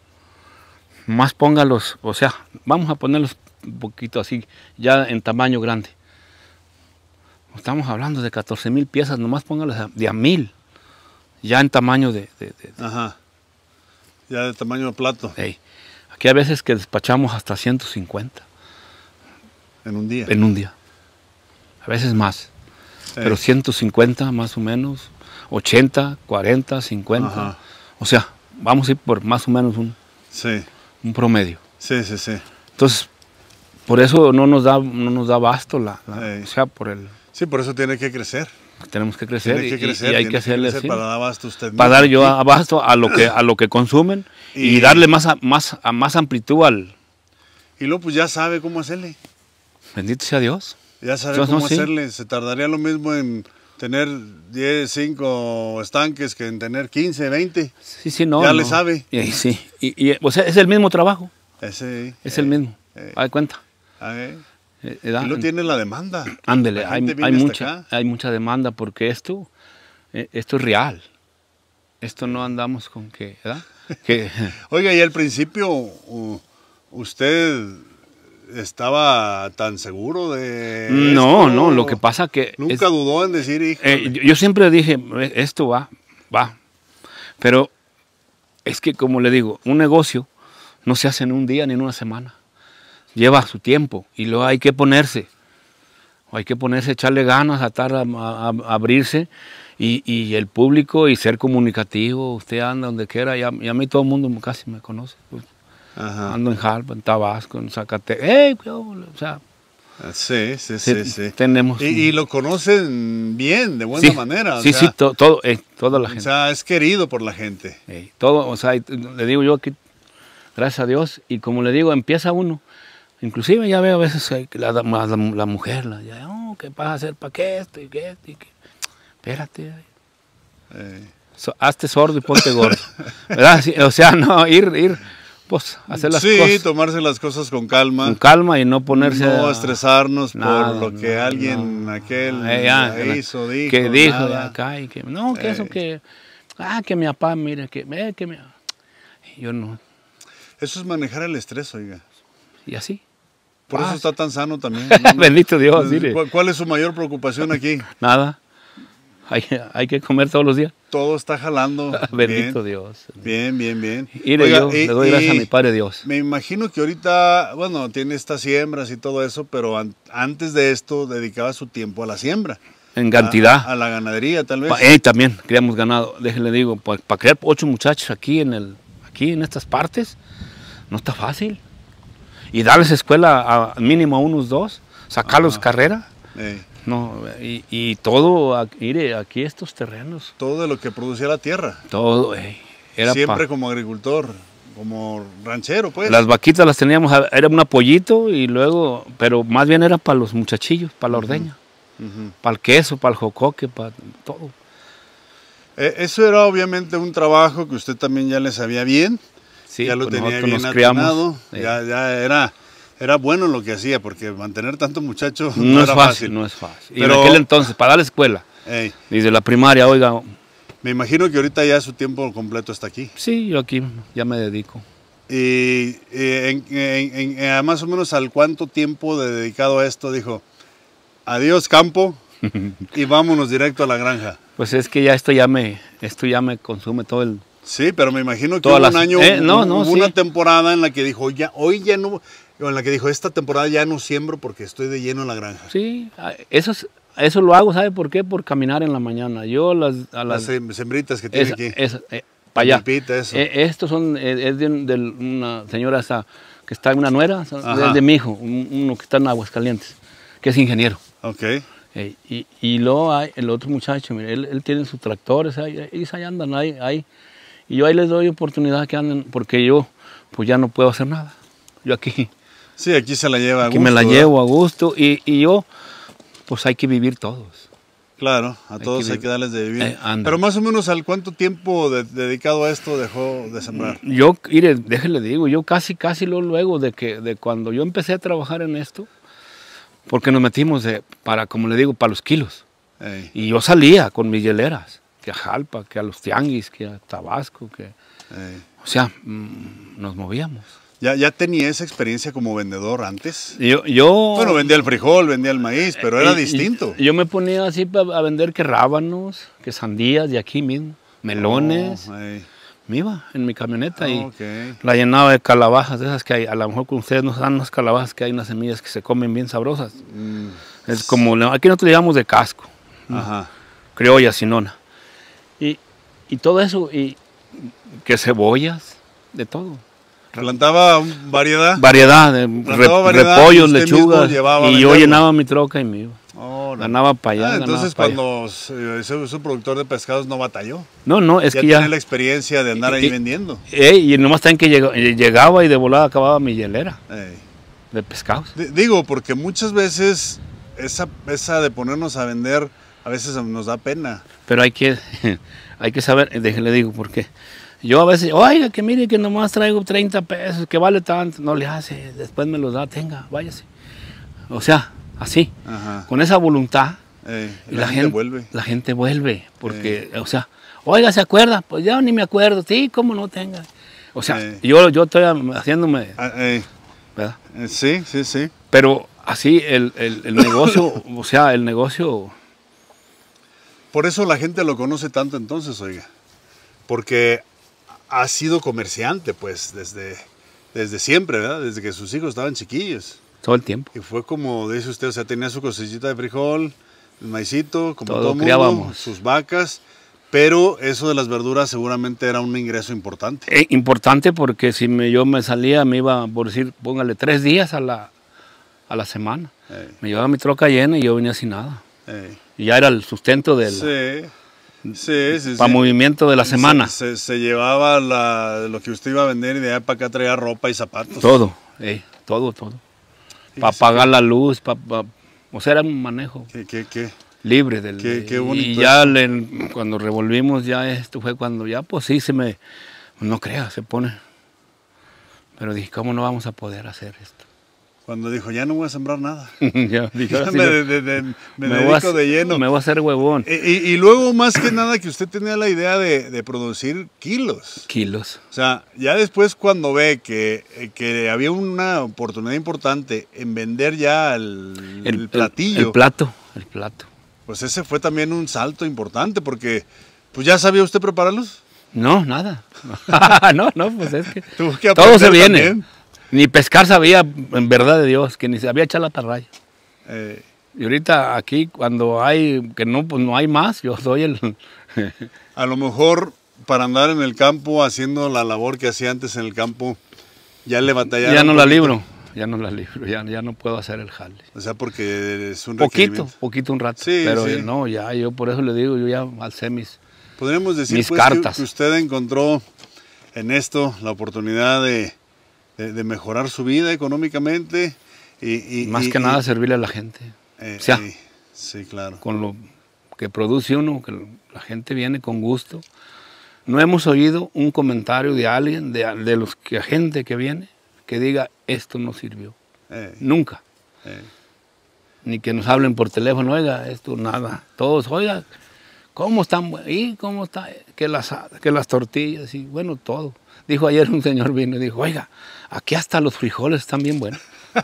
Más póngalos, o sea, vamos a ponerlos un poquito así, ya en tamaño grande. Estamos hablando de 14,000 piezas, nomás póngalas de a 1000, ya en tamaño Ajá, ya de tamaño de plato. Aquí a veces que despachamos hasta 150. ¿En un día? En un día. A veces más. Pero 150 más o menos, 80, 40, 50. Ajá. O sea, vamos a ir por más o menos un promedio. Sí. Entonces, por eso no nos da abasto o sea, Sí, por eso tiene que crecer. Tenemos que crecer, y hay que hacerle así. Para dar abasto a usted mismo. Para dar yo abasto a lo que consumen y darle más amplitud al... Y luego pues ya sabe cómo hacerle. Bendito sea Dios. Ya sabe cómo hacerle. Se tardaría lo mismo en tener 10, 5 estanques que en tener 15, 20. Sí, no. Ya le sabe. Sí. O sea, es el mismo trabajo. Es el mismo. Haz cuenta. Y lo tiene la demanda. Ándele, hay mucha demanda porque esto es real. Esto no andamos con que, ¿verdad? Oiga, y al principio usted estaba tan seguro de No, lo que pasa que... Nunca dudó en decir, hijo. Yo siempre dije, esto va. Pero es que, como le digo, un negocio no se hace en un día ni en una semana. Lleva su tiempo y luego hay que ponerse, echarle ganas, a abrirse Y el público y ser comunicativo, usted anda donde quiera, y a mí todo el mundo casi me conoce. Pues. Ajá. Ando en Jalpa, en Tabasco, en Zacatecas, ¡hey! O sea, Sí. tenemos... Y lo conocen bien, de buena manera. Sí, toda la gente. O sea, es querido por la gente. Todo, o sea, le digo yo aquí, gracias a Dios, y como le digo, empieza uno. Inclusive ya veo a veces que la mujer, ¿qué vas a hacer para qué esto y qué esto? Espérate. Hazte sordo y ponte gordo. ¿Verdad? Sí, o sea, no, ir, pues, hacer las cosas. Sí, tomarse las cosas con calma. Con calma y no ponerse no estresarnos nada, por lo que alguien, aquel hizo, dijo. Que dijo nada. de acá y que, no, que eso que, que mi papá, mire, que mi... Yo no. Eso es manejar el estrés, oiga. Y así. Por eso está tan sano también. Bendito Dios, dile. ¿Cuál es su mayor preocupación aquí? Nada. Hay que comer todos los días. Todo está jalando. Bendito Dios. Bien. Oiga, yo le doy gracias a mi Padre Dios. Me imagino que ahorita, bueno, tiene estas siembras y todo eso, pero antes de esto dedicaba su tiempo a la siembra. En cantidad. A la ganadería, tal vez. También criamos ganado. Déjenle digo, para criar 8 muchachos aquí en estas partes, no está fácil. Y darles escuela a mínimo a unos 2, sacarlos carrera. No, y todo, mire, aquí estos terrenos. Todo de lo que producía la tierra. Todo, era siempre como agricultor, como ranchero, pues. Las vaquitas las teníamos, era un apoyito y luego, pero más bien era para los muchachillos, para la ordeña, para el queso, para el jocoque, para todo. Eso era obviamente un trabajo que usted también ya le sabía bien. Sí, ya lo tenía bien atinado, ya era bueno lo que hacía, porque mantener tanto muchacho no era fácil. No es fácil. Pero, y en aquel entonces, para dar la escuela, desde la primaria, oiga. Me imagino que ahorita ya su tiempo completo está aquí. Sí, yo aquí ya me dedico. Y más o menos al cuánto tiempo dedicado a esto dijo, adiós campo y vámonos directo a la granja. Pues es que esto ya me consume todo el... Sí, pero me imagino que hubo un año, hubo una temporada en la que dijo, hoy ya no, en la que dijo, esta temporada ya no siembro porque estoy de lleno en la granja. Sí, eso lo hago, ¿sabe por qué? Por caminar en la mañana. Yo las sembritas que tiene aquí. Para allá. Eso. Estos es de una señora que está en una nuera, es de mi hijo, uno que está en Aguascalientes, que es ingeniero. Ok. Y luego hay el otro muchacho, mire, él tiene sus tractores, ellos ahí andan, ahí. Y yo ahí les doy oportunidad que anden, porque yo pues ya no puedo hacer nada. Yo aquí. Sí, aquí se la lleva a gusto. Aquí me la llevo a gusto y yo, pues hay que vivir todos. Claro, a todos hay que darles de vivir. Pero más o menos, ¿al cuánto tiempo dedicado a esto dejó de sembrar? Yo, mire, déjele digo, yo casi luego de cuando yo empecé a trabajar en esto, porque nos metimos como le digo, para los kilos. Y yo salía con mis hieleras, que a Jalpa, que a los tianguis, que a Tabasco, o sea, nos movíamos. ¿Ya tenía esa experiencia como vendedor antes? Bueno, vendía el frijol, vendía el maíz, pero era distinto. Yo me ponía así a vender que rábanos, que sandías de aquí mismo, melones. Me iba en mi camioneta y la llenaba de calabazas, de esas que hay. A lo mejor con ustedes nos dan unas calabazas que hay unas semillas que se comen bien sabrosas. Es como, aquí nosotros le llamamos de casco, criolla, sinona. Y todo eso, y que cebollas, de todo. ¿Plantaba variedad? Variedad, repollos, lechugas, y yo llenaba mi troca y me iba. Ganaba para allá. Entonces cuando su productor de pescados no batalló. No, es que ya tiene la experiencia de andar ahí vendiendo. Y nomás también que llegaba y de volada acababa mi hielera de pescados. Digo, porque muchas veces esa de ponernos a vender, a veces nos da pena. Pero hay que saber, déjale digo, porque yo a veces, oiga, que mire que nomás traigo 30 pesos, que vale tanto, no le hace, después me los da, tenga, váyase. O sea, así, con esa voluntad, y la gente vuelve, porque, o sea, oiga, ¿se acuerda? Pues ya ni me acuerdo, sí, cómo no tenga. O sea, yo estoy haciéndome, ¿verdad? Sí. Pero así el negocio, o sea, el negocio... Por eso la gente lo conoce tanto entonces, oiga, porque ha sido comerciante, pues, desde siempre, ¿verdad? Desde que sus hijos estaban chiquillos. Todo el tiempo. Y fue como dice usted, o sea, tenía su cosechita de frijol, el maicito, como Todo todo mundo, criábamos. sus vacas, pero eso de las verduras seguramente era un ingreso importante. Importante porque si yo me salía, me iba, por decir, póngale 3 días a la semana. Me llevaba mi troca llena y yo venía sin nada. Y ya era el sustento del para movimiento de la semana. Se llevaba lo que usted iba a vender y de allá para acá traía ropa y zapatos. Todo. Para pagar la luz, o sea, era un manejo ¿Qué? libre. Qué bonito. Y ya cuando revolvimos, ya esto fue cuando ya, pues sí, no crea, se pone. Pero dije, ¿cómo no vamos a poder hacer esto? Cuando dijo, ya no voy a sembrar nada. Ya, dije, Ya me dedico de lleno. Me voy a hacer huevón. Y luego, más que nada, que usted tenía la idea de producir kilos. Kilos. O sea, ya después cuando ve que había una oportunidad importante en vender ya el platillo. El plato. Pues ese fue también un salto importante porque, pues ya sabía usted prepararlos. No, nada. no, pues es que Tuvo que todo se aprender viene. también. Ni pescar sabía, en verdad de Dios, que ni sabía echar la atarraya. Y ahorita aquí, cuando hay, que no, pues no hay más, yo soy el... A lo mejor para andar en el campo haciendo la labor que hacía antes en el campo, ya le batallaron. Ya no la libro, ya no puedo hacer el jale. O sea, porque es un requerimiento. Poquito un rato, Sí, pero sí. no, ya, yo por eso le digo, yo ya alcé Podríamos decir mis pues, cartas. que usted encontró en esto la oportunidad de mejorar su vida económicamente Más que nada servirle a la gente. Sí, claro. Con lo que produce uno, que la gente viene con gusto. No hemos oído un comentario de alguien, de los que gente que viene, que diga, esto no sirvió. Nunca. Ni que nos hablen por teléfono, oiga, esto nada. Todos, oiga, ¿cómo están? ¿Y cómo está? Que las tortillas, y bueno, todo. Dijo ayer un señor vino y dijo, oiga, aquí hasta los frijoles están bien buenos.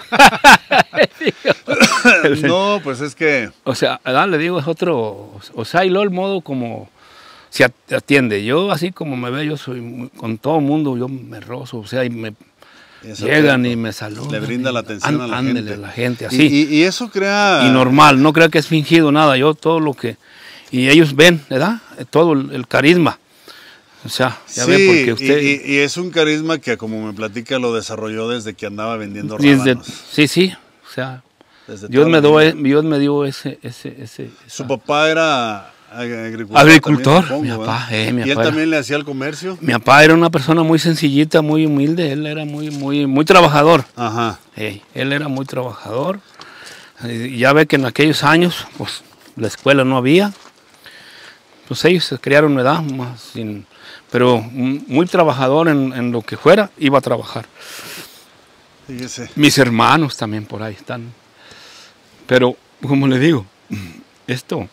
No, pues es que... O sea, le digo, es otro... O sea, y luego el modo como se atiende. Yo, así como me veo, yo soy... Con todo el mundo yo me rozo, o sea, y me... Llegan y me saludan. Le brinda la atención a la gente. A la gente, así. Y eso crea... Y normal, no creo que es fingido nada. Yo todo lo que... Y ellos ven, ¿verdad? Todo el carisma. O sea, ya sí, ve porque usted... y es un carisma que, como me platica, lo desarrolló desde que andaba vendiendo rábanos. Sí, o sea, Desde Dios toda me dio ese... Su papá era agricultor. Agricultor, también, mi supongo, papá. ¿verdad? Mi ¿Y él papá también le hacía el comercio? Mi papá era una persona muy sencillita, muy humilde. Él era muy trabajador. Ajá. Él era muy trabajador. Y ya ve que en aquellos años, pues, la escuela no había. Pues ellos se criaron una edad más pero muy trabajador en lo que fuera, iba a trabajar. Fíjese. Mis hermanos también por ahí están. Pero, como le digo, esto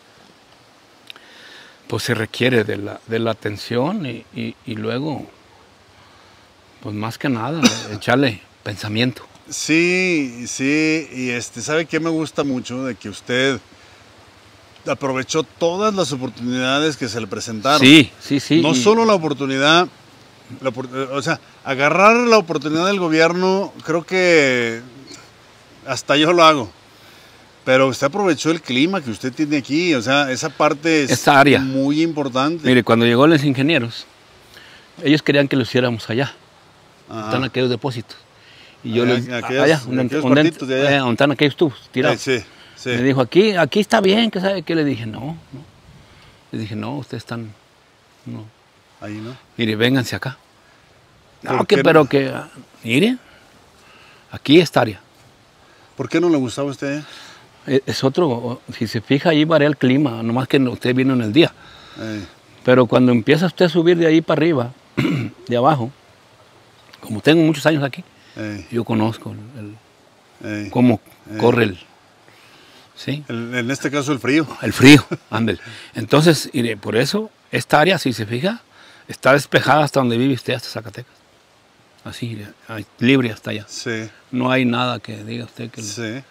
pues se requiere de la atención y luego, pues más que nada, echarle pensamiento. Sí, y ¿sabe qué me gusta mucho? De que usted aprovechó todas las oportunidades que se le presentaron. Sí. No solo la oportunidad, o sea, agarrar la oportunidad del gobierno, creo que hasta yo lo hago. Pero usted aprovechó el clima que usted tiene aquí, o sea, esa parte es Esta área muy importante. Mire, cuando llegó los ingenieros, ellos querían que lo hiciéramos allá. Ajá. Están aquellos depósitos. Y yo Allá, les aquellos cuartitos de allá. donde están aquellos tubos tirados. Sí. Me dijo, aquí está bien, ¿qué sabe qué? Le dije, no. Le dije, no, ustedes están, no. Ahí, ¿no? Mire, vénganse acá. No, ¿Por qué no? Mire, aquí esta área. ¿Por qué no le gustaba a usted? Es otro, si se fija, ahí varía el clima, nomás que usted vino en el día. Eh, Pero cuando empieza usted a subir de ahí para arriba, de abajo, como tengo muchos años aquí, yo conozco cómo corre el... ¿Sí? En este caso el frío. El frío, ándale. Entonces, por eso, esta área, si se fija, está despejada hasta donde vive usted, hasta Zacatecas. Así, libre hasta allá. Sí. No hay nada que diga usted que... Sí.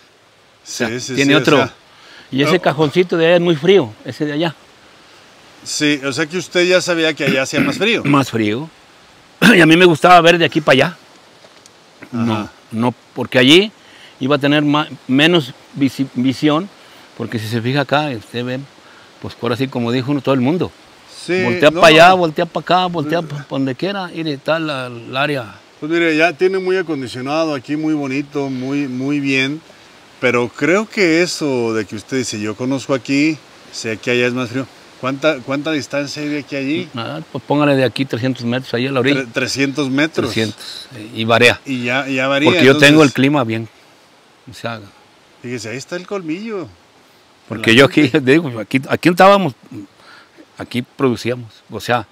Tiene otro... O sea, y ese cajoncito de allá es muy frío, ese de allá. sí, o sea que usted ya sabía que allá hacía más frío. Más frío. Y a mí me gustaba ver de aquí para allá. No, porque allí iba a tener menos visión, Porque si se fija acá, usted ve, pues por así como dijo uno, todo el mundo. Sí, Voltea no, para allá, voltea para acá, voltea para donde quiera, y está el área. pues mire, ya tiene muy acondicionado aquí, muy bonito, muy bien. Pero creo que eso de que usted dice, yo conozco aquí, sé que allá es más frío. ¿Cuánta distancia hay de aquí a allí? Nada, pues póngale de aquí 300 metros, ahí a la orilla. 300 metros. 300, y varía. Y ya varía. Porque yo entonces, tengo el clima bien. O sea, fíjese, ahí está el colmillo. porque yo aquí, digo, aquí estábamos, aquí producíamos, o sea,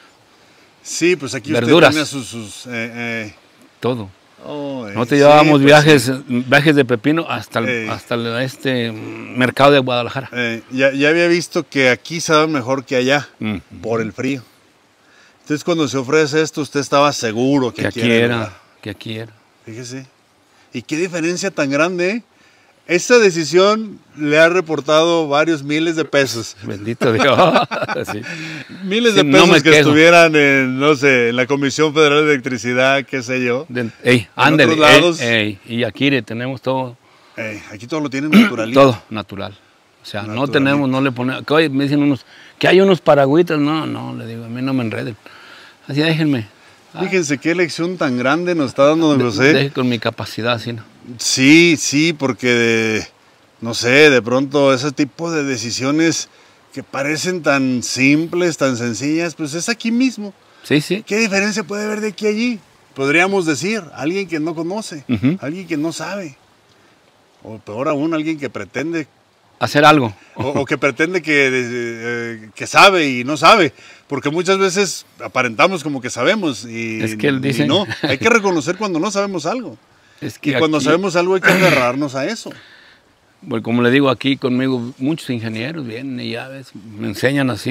Sí, pues aquí verduras. usted tenía todo. oh, No te sí, llevábamos pues viajes de pepino hasta el mercado de Guadalajara. ya había visto que aquí sabe mejor que allá, Mm. por el frío. Entonces cuando se ofrece esto, usted estaba seguro que aquí era el lugar. Que aquí era. Fíjese. ¿Y qué diferencia tan grande? Esta decisión le ha reportado varios miles de pesos. Bendito Dios. Sí. Miles Sí, de no pesos me que quejo. estuvieran en, no sé, en la Comisión Federal de Electricidad, qué sé yo. Ándale, otros lados. y aquí tenemos todo, Aquí todo lo tienen naturalito. todo natural. O sea, no Naturalito. tenemos, no le ponemos, que hoy me dicen unos, que hay unos paragüitas, no, le digo, a mí no me enreden. Así déjenme. Fíjense qué lección tan grande nos está dando don José. Deje con mi capacidad, así, ¿no? Sí, porque, no sé, de pronto ese tipo de decisiones que parecen tan simples, tan sencillas, pues es aquí mismo. Sí, sí. ¿Qué diferencia puede haber de aquí a allí? Podríamos decir, alguien que no conoce, Ujú. alguien que no sabe, o peor aún, alguien que pretende, Hacer algo. o que pretende que sabe y no sabe, porque muchas veces aparentamos como que sabemos y, Es que él dice- y no, hay que reconocer cuando no sabemos algo. Es Y cuando aquí, sabemos algo hay que agarrarnos a eso. bueno, como le digo, aquí conmigo muchos ingenieros vienen y ya ves, me enseñan así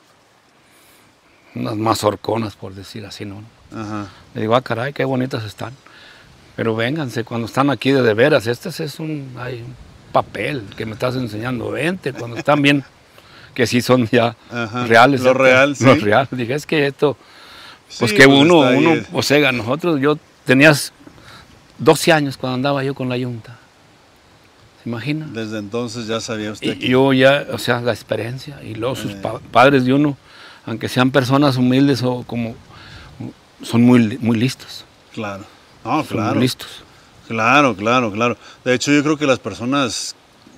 unas mazorconas, por decir así, ¿no? Ajá. Le digo, caray, qué bonitas están. Pero vénganse, cuando están aquí de veras, este es un papel que me estás enseñando, vente, cuando están bien, que sí son ya Ajá, reales. lo real, sí. Lo real. Dije, es que esto, pues Sí, que pues uno, está ahí. o sea, nosotros, yo tenías 12 años cuando andaba yo con la yunta. ¿Se imagina? Desde entonces ya sabía usted Y que yo ya, o sea, la experiencia, y luego sus padres de uno, aunque sean personas humildes o como, son muy listos. claro. No, Son claro. muy listos. Claro. De hecho, yo creo que las personas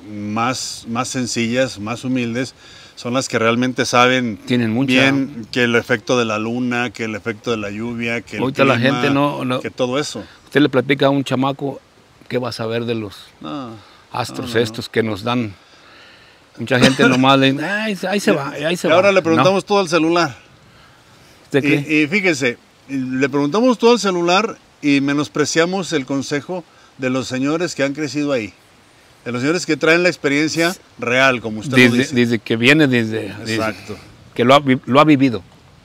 más sencillas, más humildes, son las que realmente saben Tienen mucha- bien que el efecto de la luna, que el efecto de la lluvia, que el Ahorita la clima, gente no- que todo eso. Usted le platica a un chamaco, ¿qué va a saber de los No. astros no. estos que nos dan? Mucha gente nomás le dice, ahí se va, ahí se Y va. ahora le No. preguntamos todo al celular. ¿Usted cree? Y fíjese, le preguntamos todo al celular y menospreciamos el consejo de los señores que han crecido ahí. De los señores que traen la experiencia real, como usted lo dice. Desde que viene, desde Exacto, que lo ha vivido.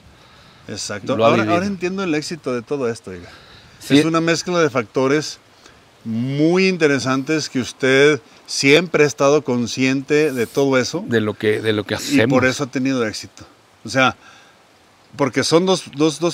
exacto. Lo ha Ahora vivido. entiendo el éxito de todo esto, oiga. Sí. Es una mezcla de factores muy interesantes que usted siempre ha estado consciente de todo eso De lo que y hacemos. por eso ha tenido éxito. O sea, porque son dos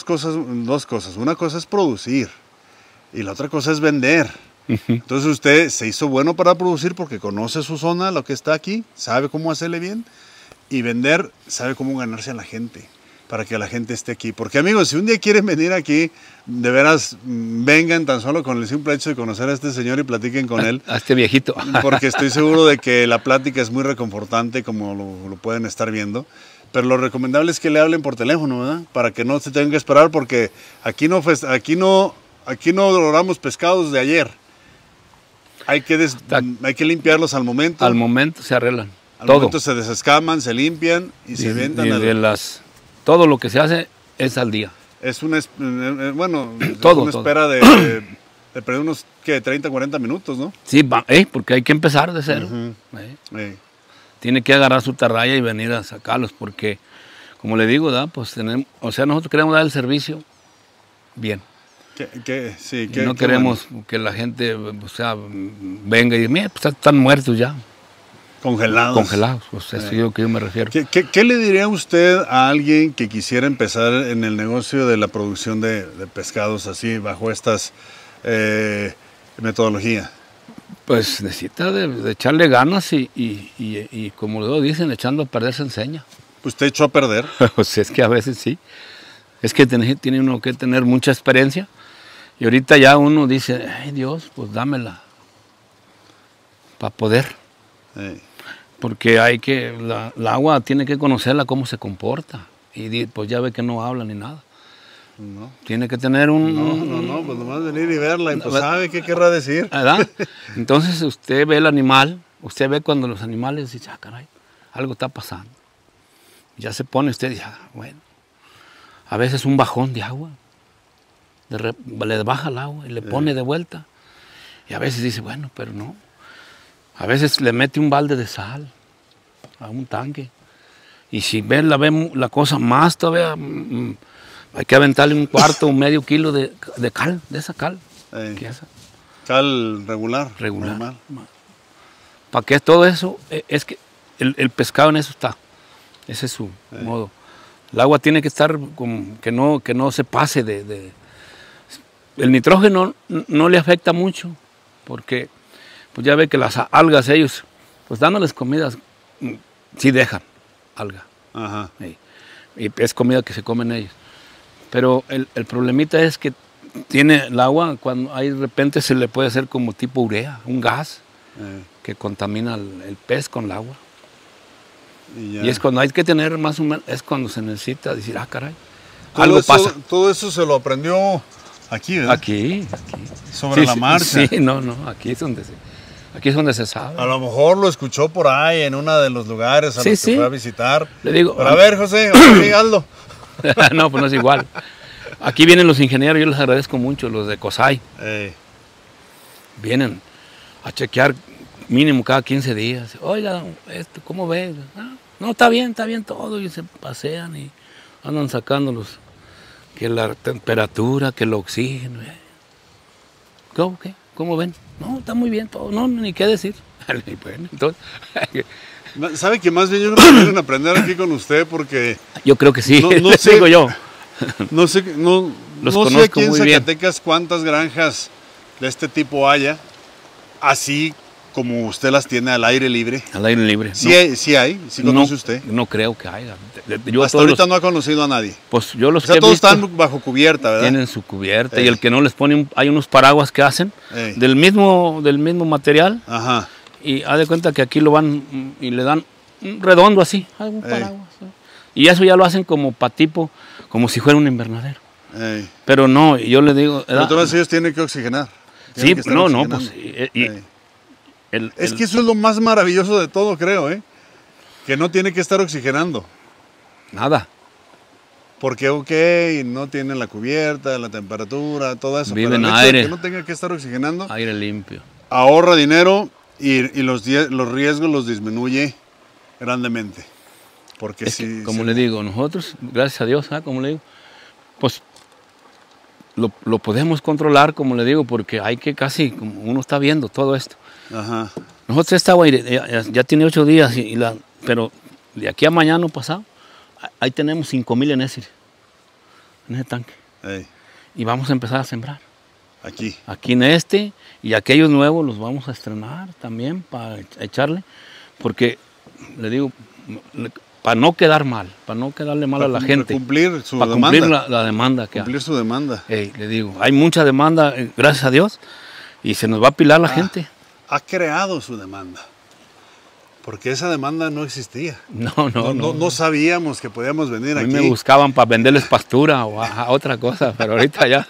cosas. Una cosa es producir y la otra cosa es vender. Entonces usted se hizo bueno para producir porque conoce su zona, lo que está aquí, sabe cómo hacerle bien, y vender, sabe cómo ganarse a la gente, para que la gente esté aquí. Porque amigos, si un día quieren venir aquí, de veras, vengan tan solo con el simple hecho de conocer a este señor y platiquen con él, A este viejito. porque estoy seguro de que la plática es muy reconfortante, como lo pueden estar viendo. Pero lo recomendable es que le hablen por teléfono, ¿verdad? Para que no se tengan que esperar, porque aquí no logramos pescados de ayer. Hay que limpiarlos al momento. Al momento se arreglan. Al todo. momento se desescaman, se limpian y se vendan. Todo lo que se hace es al día. Es una, bueno, Todo, una todo. espera de perder unos 30, 40 minutos, ¿no? Sí, porque hay que empezar de cero. Sí. Tiene que agarrar su tarraya y venir a sacarlos, porque, como le digo, pues nosotros queremos dar el servicio bien. Sí, Y no queremos que la gente, venga y diga, mira, pues están muertos ya. Congelados. Congelados, pues eso es lo que yo me refiero. ¿Qué le diría usted a alguien que quisiera empezar en el negocio de la producción de pescados así, bajo estas metodologías? Pues necesita de echarle ganas y como luego dicen, echando a perder se enseña. Pues te echó a perder. Pues es que a veces sí. Es que tiene uno que tener mucha experiencia. Y ahorita ya uno dice, ay Dios, pues dámela. Para poder. Porque la agua tiene que conocerla cómo se comporta. Y pues ya ve que no habla ni nada. No. Tiene que tener No, pues nomás venir y verla y pues sabe qué querrá decir. ¿Verdad? Entonces usted ve el animal, usted ve cuando los animales dicen, caray, algo está pasando. Ya se pone usted y dice, bueno, a veces un bajón de agua, le baja el agua y le pone de vuelta. Y a veces dice, bueno, pero no. A veces le mete un balde de sal a un tanque. Y si ve la cosa más todavía, hay que aventarle un cuarto o medio kilo de cal, de esa cal. Cal regular. Normal. ¿Para qué todo eso? Es que el pescado en eso está. Ese es su modo. El agua tiene que estar como que no se pase de... El nitrógeno no le afecta mucho, porque pues ya ve que las algas ellos, pues dándoles comidas, sí dejan alga. Ajá. Y es comida que se comen ellos. Pero el problemita es que tiene el agua, cuando hay de repente se le puede hacer como tipo urea, un gas que contamina el pez con el agua. Y es cuando hay que tener más o menos, es cuando se necesita decir, caray, algo pasa. Todo eso se lo aprendió aquí, ¿verdad? Aquí. Sobre la marcha. Sí, aquí es donde se sabe. A lo mejor lo escuchó por ahí en uno de los lugares a los que fue a visitar. Le digo, pero a ver, José, Aldo. No, pues no es igual. Aquí vienen los ingenieros, yo les agradezco mucho, los de COSAI. Vienen a chequear mínimo cada 15 días. Oiga, ¿cómo ves? No, está bien todo. Y se pasean y andan sacando que la temperatura, que el oxígeno. ¿Cómo, qué? ¿Cómo ven? No, está muy bien todo. No, ni qué decir. Bueno, entonces... ¿Sabe que más bien yo creo que quieren aprender aquí con usted? Porque... Yo creo que sí, no sé, digo yo. No sé aquí en Zacatecas cuántas granjas de este tipo haya, así como usted las tiene al aire libre. Al aire libre. Sí hay, conoce usted. No creo que haya. Hasta ahorita no ha conocido a nadie. Pues yo los que todos están bajo cubierta, ¿verdad? Tienen su cubierta y el que no les pone, hay unos paraguas que hacen del mismo material. Ajá. Y haz de cuenta que aquí lo van y le dan un redondo así, algún paraguas. Y eso ya lo hacen como como si fuera un invernadero. Pero no, yo le digo... Pero todos ellos tienen que oxigenar. Sí, pues es que eso es lo más maravilloso de todo, creo, que no tiene que estar oxigenando. Nada. Porque, no tienen la cubierta, la temperatura, todo eso. Viven pero el aire. hecho de que no tenga que estar oxigenando. Aire limpio. Ahorra dinero y los riesgos los disminuye grandemente. Porque como le digo, nosotros, gracias a Dios, como le digo, pues lo podemos controlar, como le digo, porque hay que casi, como uno está viendo todo esto. Ajá. Nosotros esta agua ya tiene 8 días, pero de aquí a mañana pasado, ahí tenemos 5,000 en ese tanque. Y vamos a empezar a sembrar. Aquí en y aquellos nuevos los vamos a estrenar también para echarle, porque le digo, para no quedar mal, para no quedarle mal a la gente. Cumplir su para demanda. Cumplir la demanda que Cumplir su demanda. Le digo, hay mucha demanda, gracias a Dios, y se nos va a apilar la gente. Ha creado su demanda. Porque esa demanda no existía. No sabíamos que podíamos venir aquí. A mí me buscaban para venderles pastura o a otra cosa, pero ahorita ya...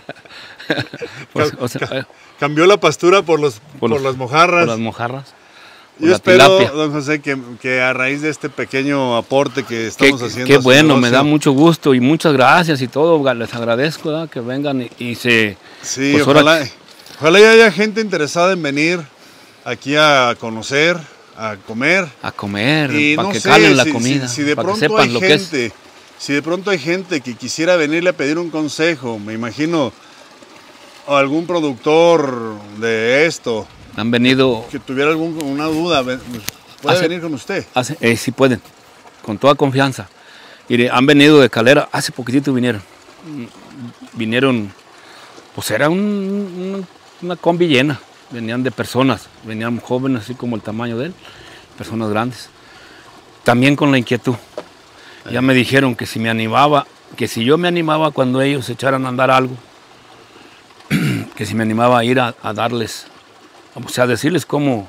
Cambió la pastura por las mojarras. Por las mojarras. Yo espero, don José, que a raíz de este pequeño aporte que estamos haciendo... Qué bueno, me da mucho gusto y muchas gracias y todo. Les agradezco, ¿verdad? Que vengan y se... Sí, pues ojalá haya gente interesada en venir aquí a conocer, a comer. Y para que calen la comida, si de para que pronto sepan lo que es. Si de pronto hay gente que quisiera venirle a pedir un consejo, me imagino, algún productor de esto... Han venido... Que tuviera alguna duda, ¿puede venir con usted? Sí pueden, con toda confianza. Mire, han venido de Calera, hace poquitito vinieron, pues era una combi llena. venían de personas, venían jóvenes así como el tamaño de él, personas grandes. También con la inquietud. Ya me dijeron que si me animaba, que si yo me animaba cuando ellos echaran a andar algo, que si me animaba a ir a darles, o sea, a decirles cómo,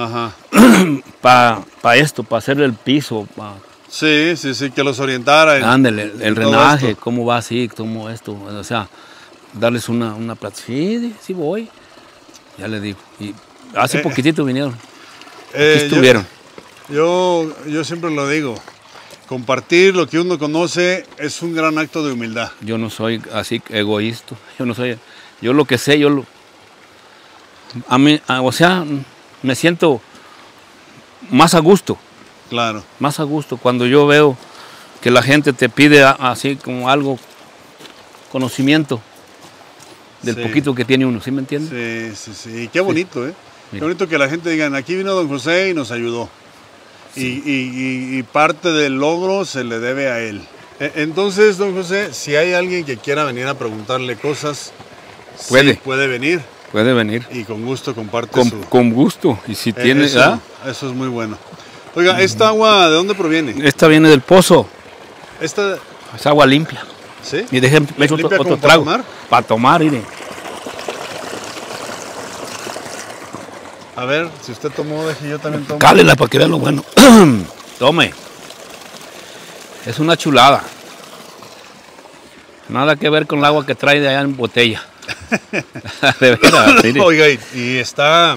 para esto, para hacer el piso, Sí, que los orientara. Ándale, el drenaje, cómo va así, cómo esto, o sea, darles una plata. Sí voy, ya les digo. Y hace poquitito vinieron, aquí estuvieron. Yo siempre lo digo, compartir lo que uno conoce es un gran acto de humildad. Yo no soy así egoísta, yo lo que sé, o sea, me siento más a gusto. Claro. Más a gusto cuando yo veo que la gente te pide así como algo, conocimiento del poquito que tiene uno, ¿sí me entiendes? Sí. Qué bonito, ¿eh? Qué bonito que la gente diga, aquí vino don José y nos ayudó. Sí. Y parte del logro se le debe a él. Entonces, don José, si hay alguien que quiera venir a preguntarle cosas, puede venir. Puede venir. Y con gusto comparte con gusto. Y si tiene... Eso es muy bueno. Oiga, ¿esta agua de dónde proviene? Esta viene del pozo. Esta... Es agua limpia. ¿Sí? Y déjenme otro trago. Para tomar, mire. A ver, si usted tomó, deje yo también tomo. Cálela para que vea lo bueno. Tome. Es una chulada. Nada que ver con el agua que trae de allá en botella. De veras, mire. Oiga, y está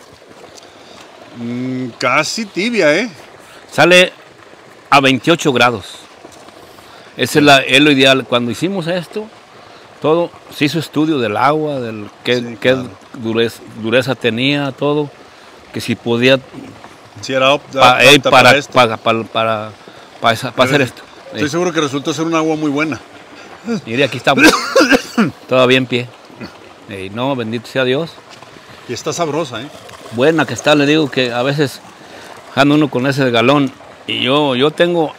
casi tibia, ¿eh? Sale a 28 grados. Ese es lo ideal. Cuando hicimos esto, todo se hizo estudio del agua, del qué dureza tenía, todo, que si podía era para hacer esto. Estoy seguro que resultó ser un agua muy buena. Mire, aquí estamos, todavía en pie. No, bendito sea Dios. Y está sabrosa, ¿eh? Buena que está, le digo que a veces anda uno con ese galón y yo tengo,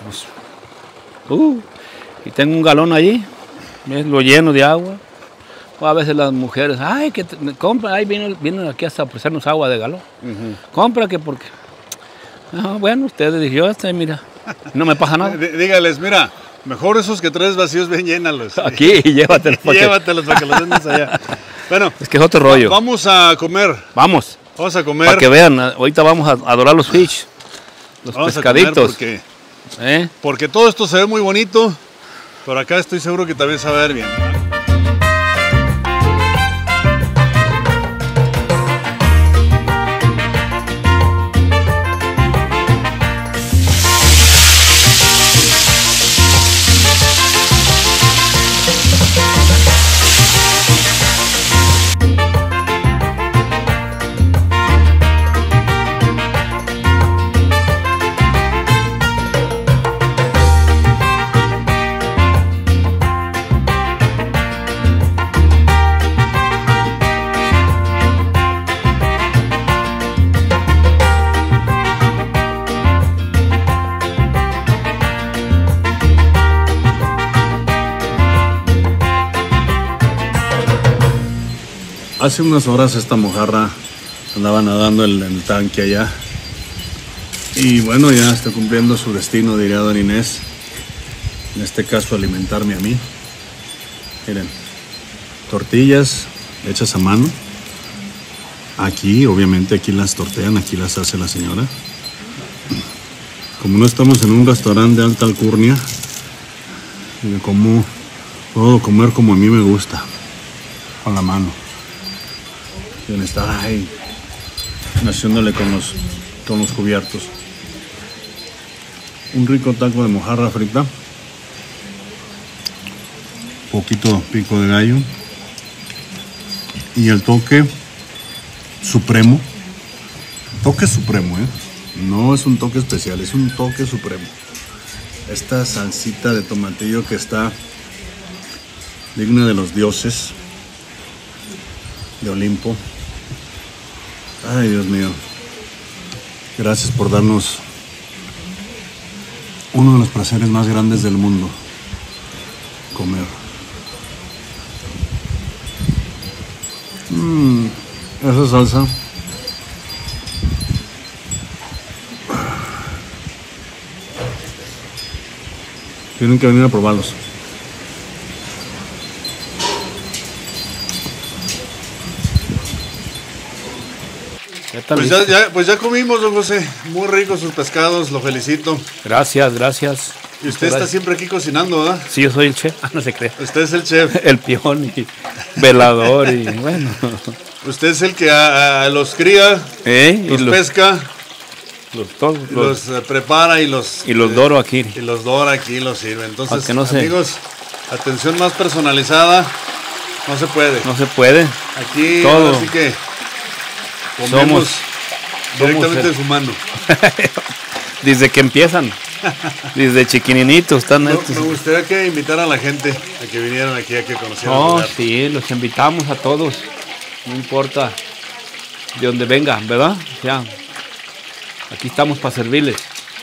y tengo un galón allí, lo lleno de agua. O a veces las mujeres, que compra, vienen aquí hasta ofrecernos agua de galón. Compra que porque, bueno, ustedes dijeron, mira, no me pasa nada. Dígales, mira, mejor esos que traes vacíos, ven, llénalos. Aquí y llévatelos para que los vendas allá. Bueno, es que es otro rollo. Vamos a comer. Vamos a comer. Para que vean, ahorita vamos a adorar los fish, los pescaditos. Porque todo esto se ve muy bonito, pero acá estoy seguro que también se va a ver bien. Hace unas horas esta mojarra andaba nadando en el tanque allá. Y bueno, ya está cumpliendo su destino, diría don Inés. En este caso, alimentarme a mí. Miren, tortillas hechas a mano. Aquí, obviamente, aquí las tortean, aquí las hace la señora. Como no estamos en un restaurante de alta alcurnia, puedo comer como a mí me gusta, con la mano. Sin estar ahí haciéndole con los cubiertos. Un rico taco de mojarra frita, poquito pico de gallo y el toque supremo. Toque supremo, no es un toque especial, es un toque supremo. Esta salsita de tomatillo que está digna de los dioses de Olimpo. Ay, Dios mío. Gracias por darnos uno de los placeres más grandes del mundo. Comer. Esa salsa. Tienen que venir a probarlos. Pues ya comimos, don José. Muy ricos sus pescados, lo felicito. Gracias, gracias. Y usted está siempre aquí cocinando, ¿verdad? Sí, yo soy el chef. No se crea. Usted es el chef. El peón y velador y bueno. Usted es el que los cría, los pesca, los prepara y los doro aquí. Y los dora aquí, los sirve. Entonces, que no amigos, atención más personalizada, no se puede. No se puede. Aquí todo. Así que comemos directamente de su mano. Desde que empiezan. Desde chiquininitos están Me estos. gustaría que invitar a la gente a que vinieran aquí, a que conocieran el Oh, lugar. sí, los invitamos a todos. No importa de donde vengan, ¿verdad? Ya. Aquí estamos para servirles.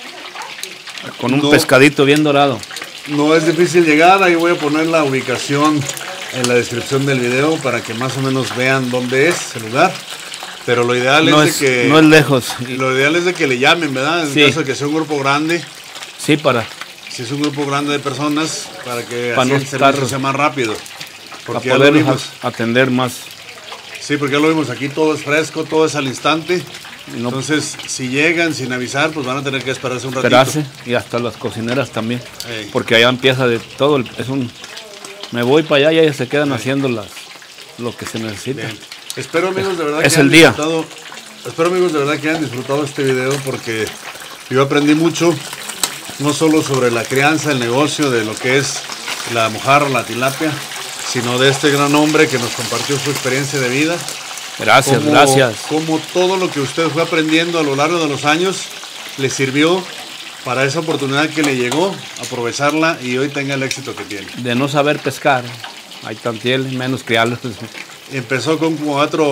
Con un pescadito bien dorado. No es difícil llegar, ahí voy a poner la ubicación en la descripción del video para que más o menos vean dónde es el lugar. Pero lo ideal No es de que... No es lejos. Lo ideal es de que le llamen, ¿verdad? En caso de que sea un grupo grande. Sí, Si es un grupo grande de personas, para que así no el servicio sea más rápido. Porque para poderlos atender más. Sí, porque ya lo vimos aquí, todo es fresco, todo es al instante. Entonces, si llegan sin avisar, pues van a tener que esperarse un ratito. Esperarse, y hasta las cocineras también. Porque allá empieza de todo. Me voy para allá y ellas se quedan haciendo lo que se necesita. Bien. Espero, amigos, de verdad es el día. Espero, amigos, de verdad que hayan disfrutado este video, porque yo aprendí mucho, no solo sobre la crianza, el negocio de lo que es la mojarra, la tilapia, sino de este gran hombre que nos compartió su experiencia de vida. Gracias, gracias. Como todo lo que usted fue aprendiendo a lo largo de los años le sirvió para esa oportunidad que le llegó, aprovecharla y hoy tenga el éxito que tiene. De no saber pescar, hay tantiel, menos criarlos. Empezó con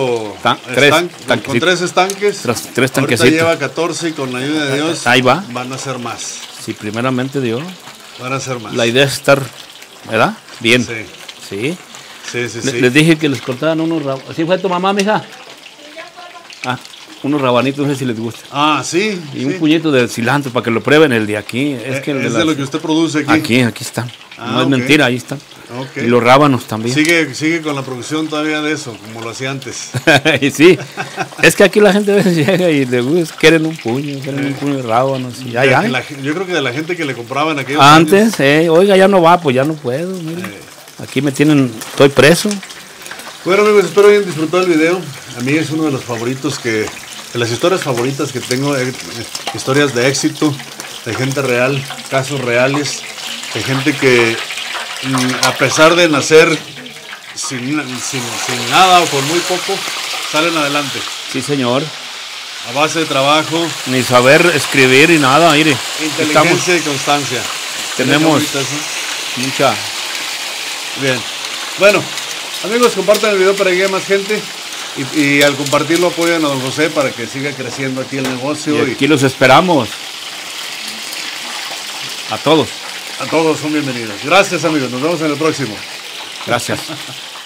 3 estanques. Tres tanquecitos. Ahorita lleva 14 y con la ayuda de Dios ahí va. Van a ser más. Sí, primeramente Dios. Van a ser más. La idea es estar, ¿verdad? Bien. Sí. Les dije que les cortaran unos rabanitos. ¿Así fue tu mamá, mija? Unos rabanitos, no sé si les gusta. Sí. Y un puñito de cilantro para que lo prueben el de aquí. Es de lo que usted produce aquí. Aquí están. No es mentira, ahí están. Okay. Y los rábanos también. Sigue con la producción todavía de eso, como lo hacía antes. Y sí, es que aquí la gente a veces llega y le gusta, quieren un puño de rábanos. Y yo creo que de la gente que le compraban aquellos antes, oiga, ya no va, pues ya no puedo. Aquí me tienen, estoy preso. Bueno, amigos, espero hayan disfrutado el video. A mí es uno de los favoritos de las historias favoritas que tengo, historias de éxito, de gente real, casos reales, de gente que a pesar de nacer sin nada o con muy poco, salen adelante. Sí, señor. A base de trabajo. Ni saber escribir y nada, mire. Inteligencia y constancia. Tenemos mucha. Bien. Bueno, amigos, compartan el video para que llegue más gente. Y al compartirlo apoyen a don José para que siga creciendo aquí el negocio. Y aquí los esperamos. A todos. A todos son bienvenidos. Gracias, amigos. Nos vemos en el próximo. Gracias.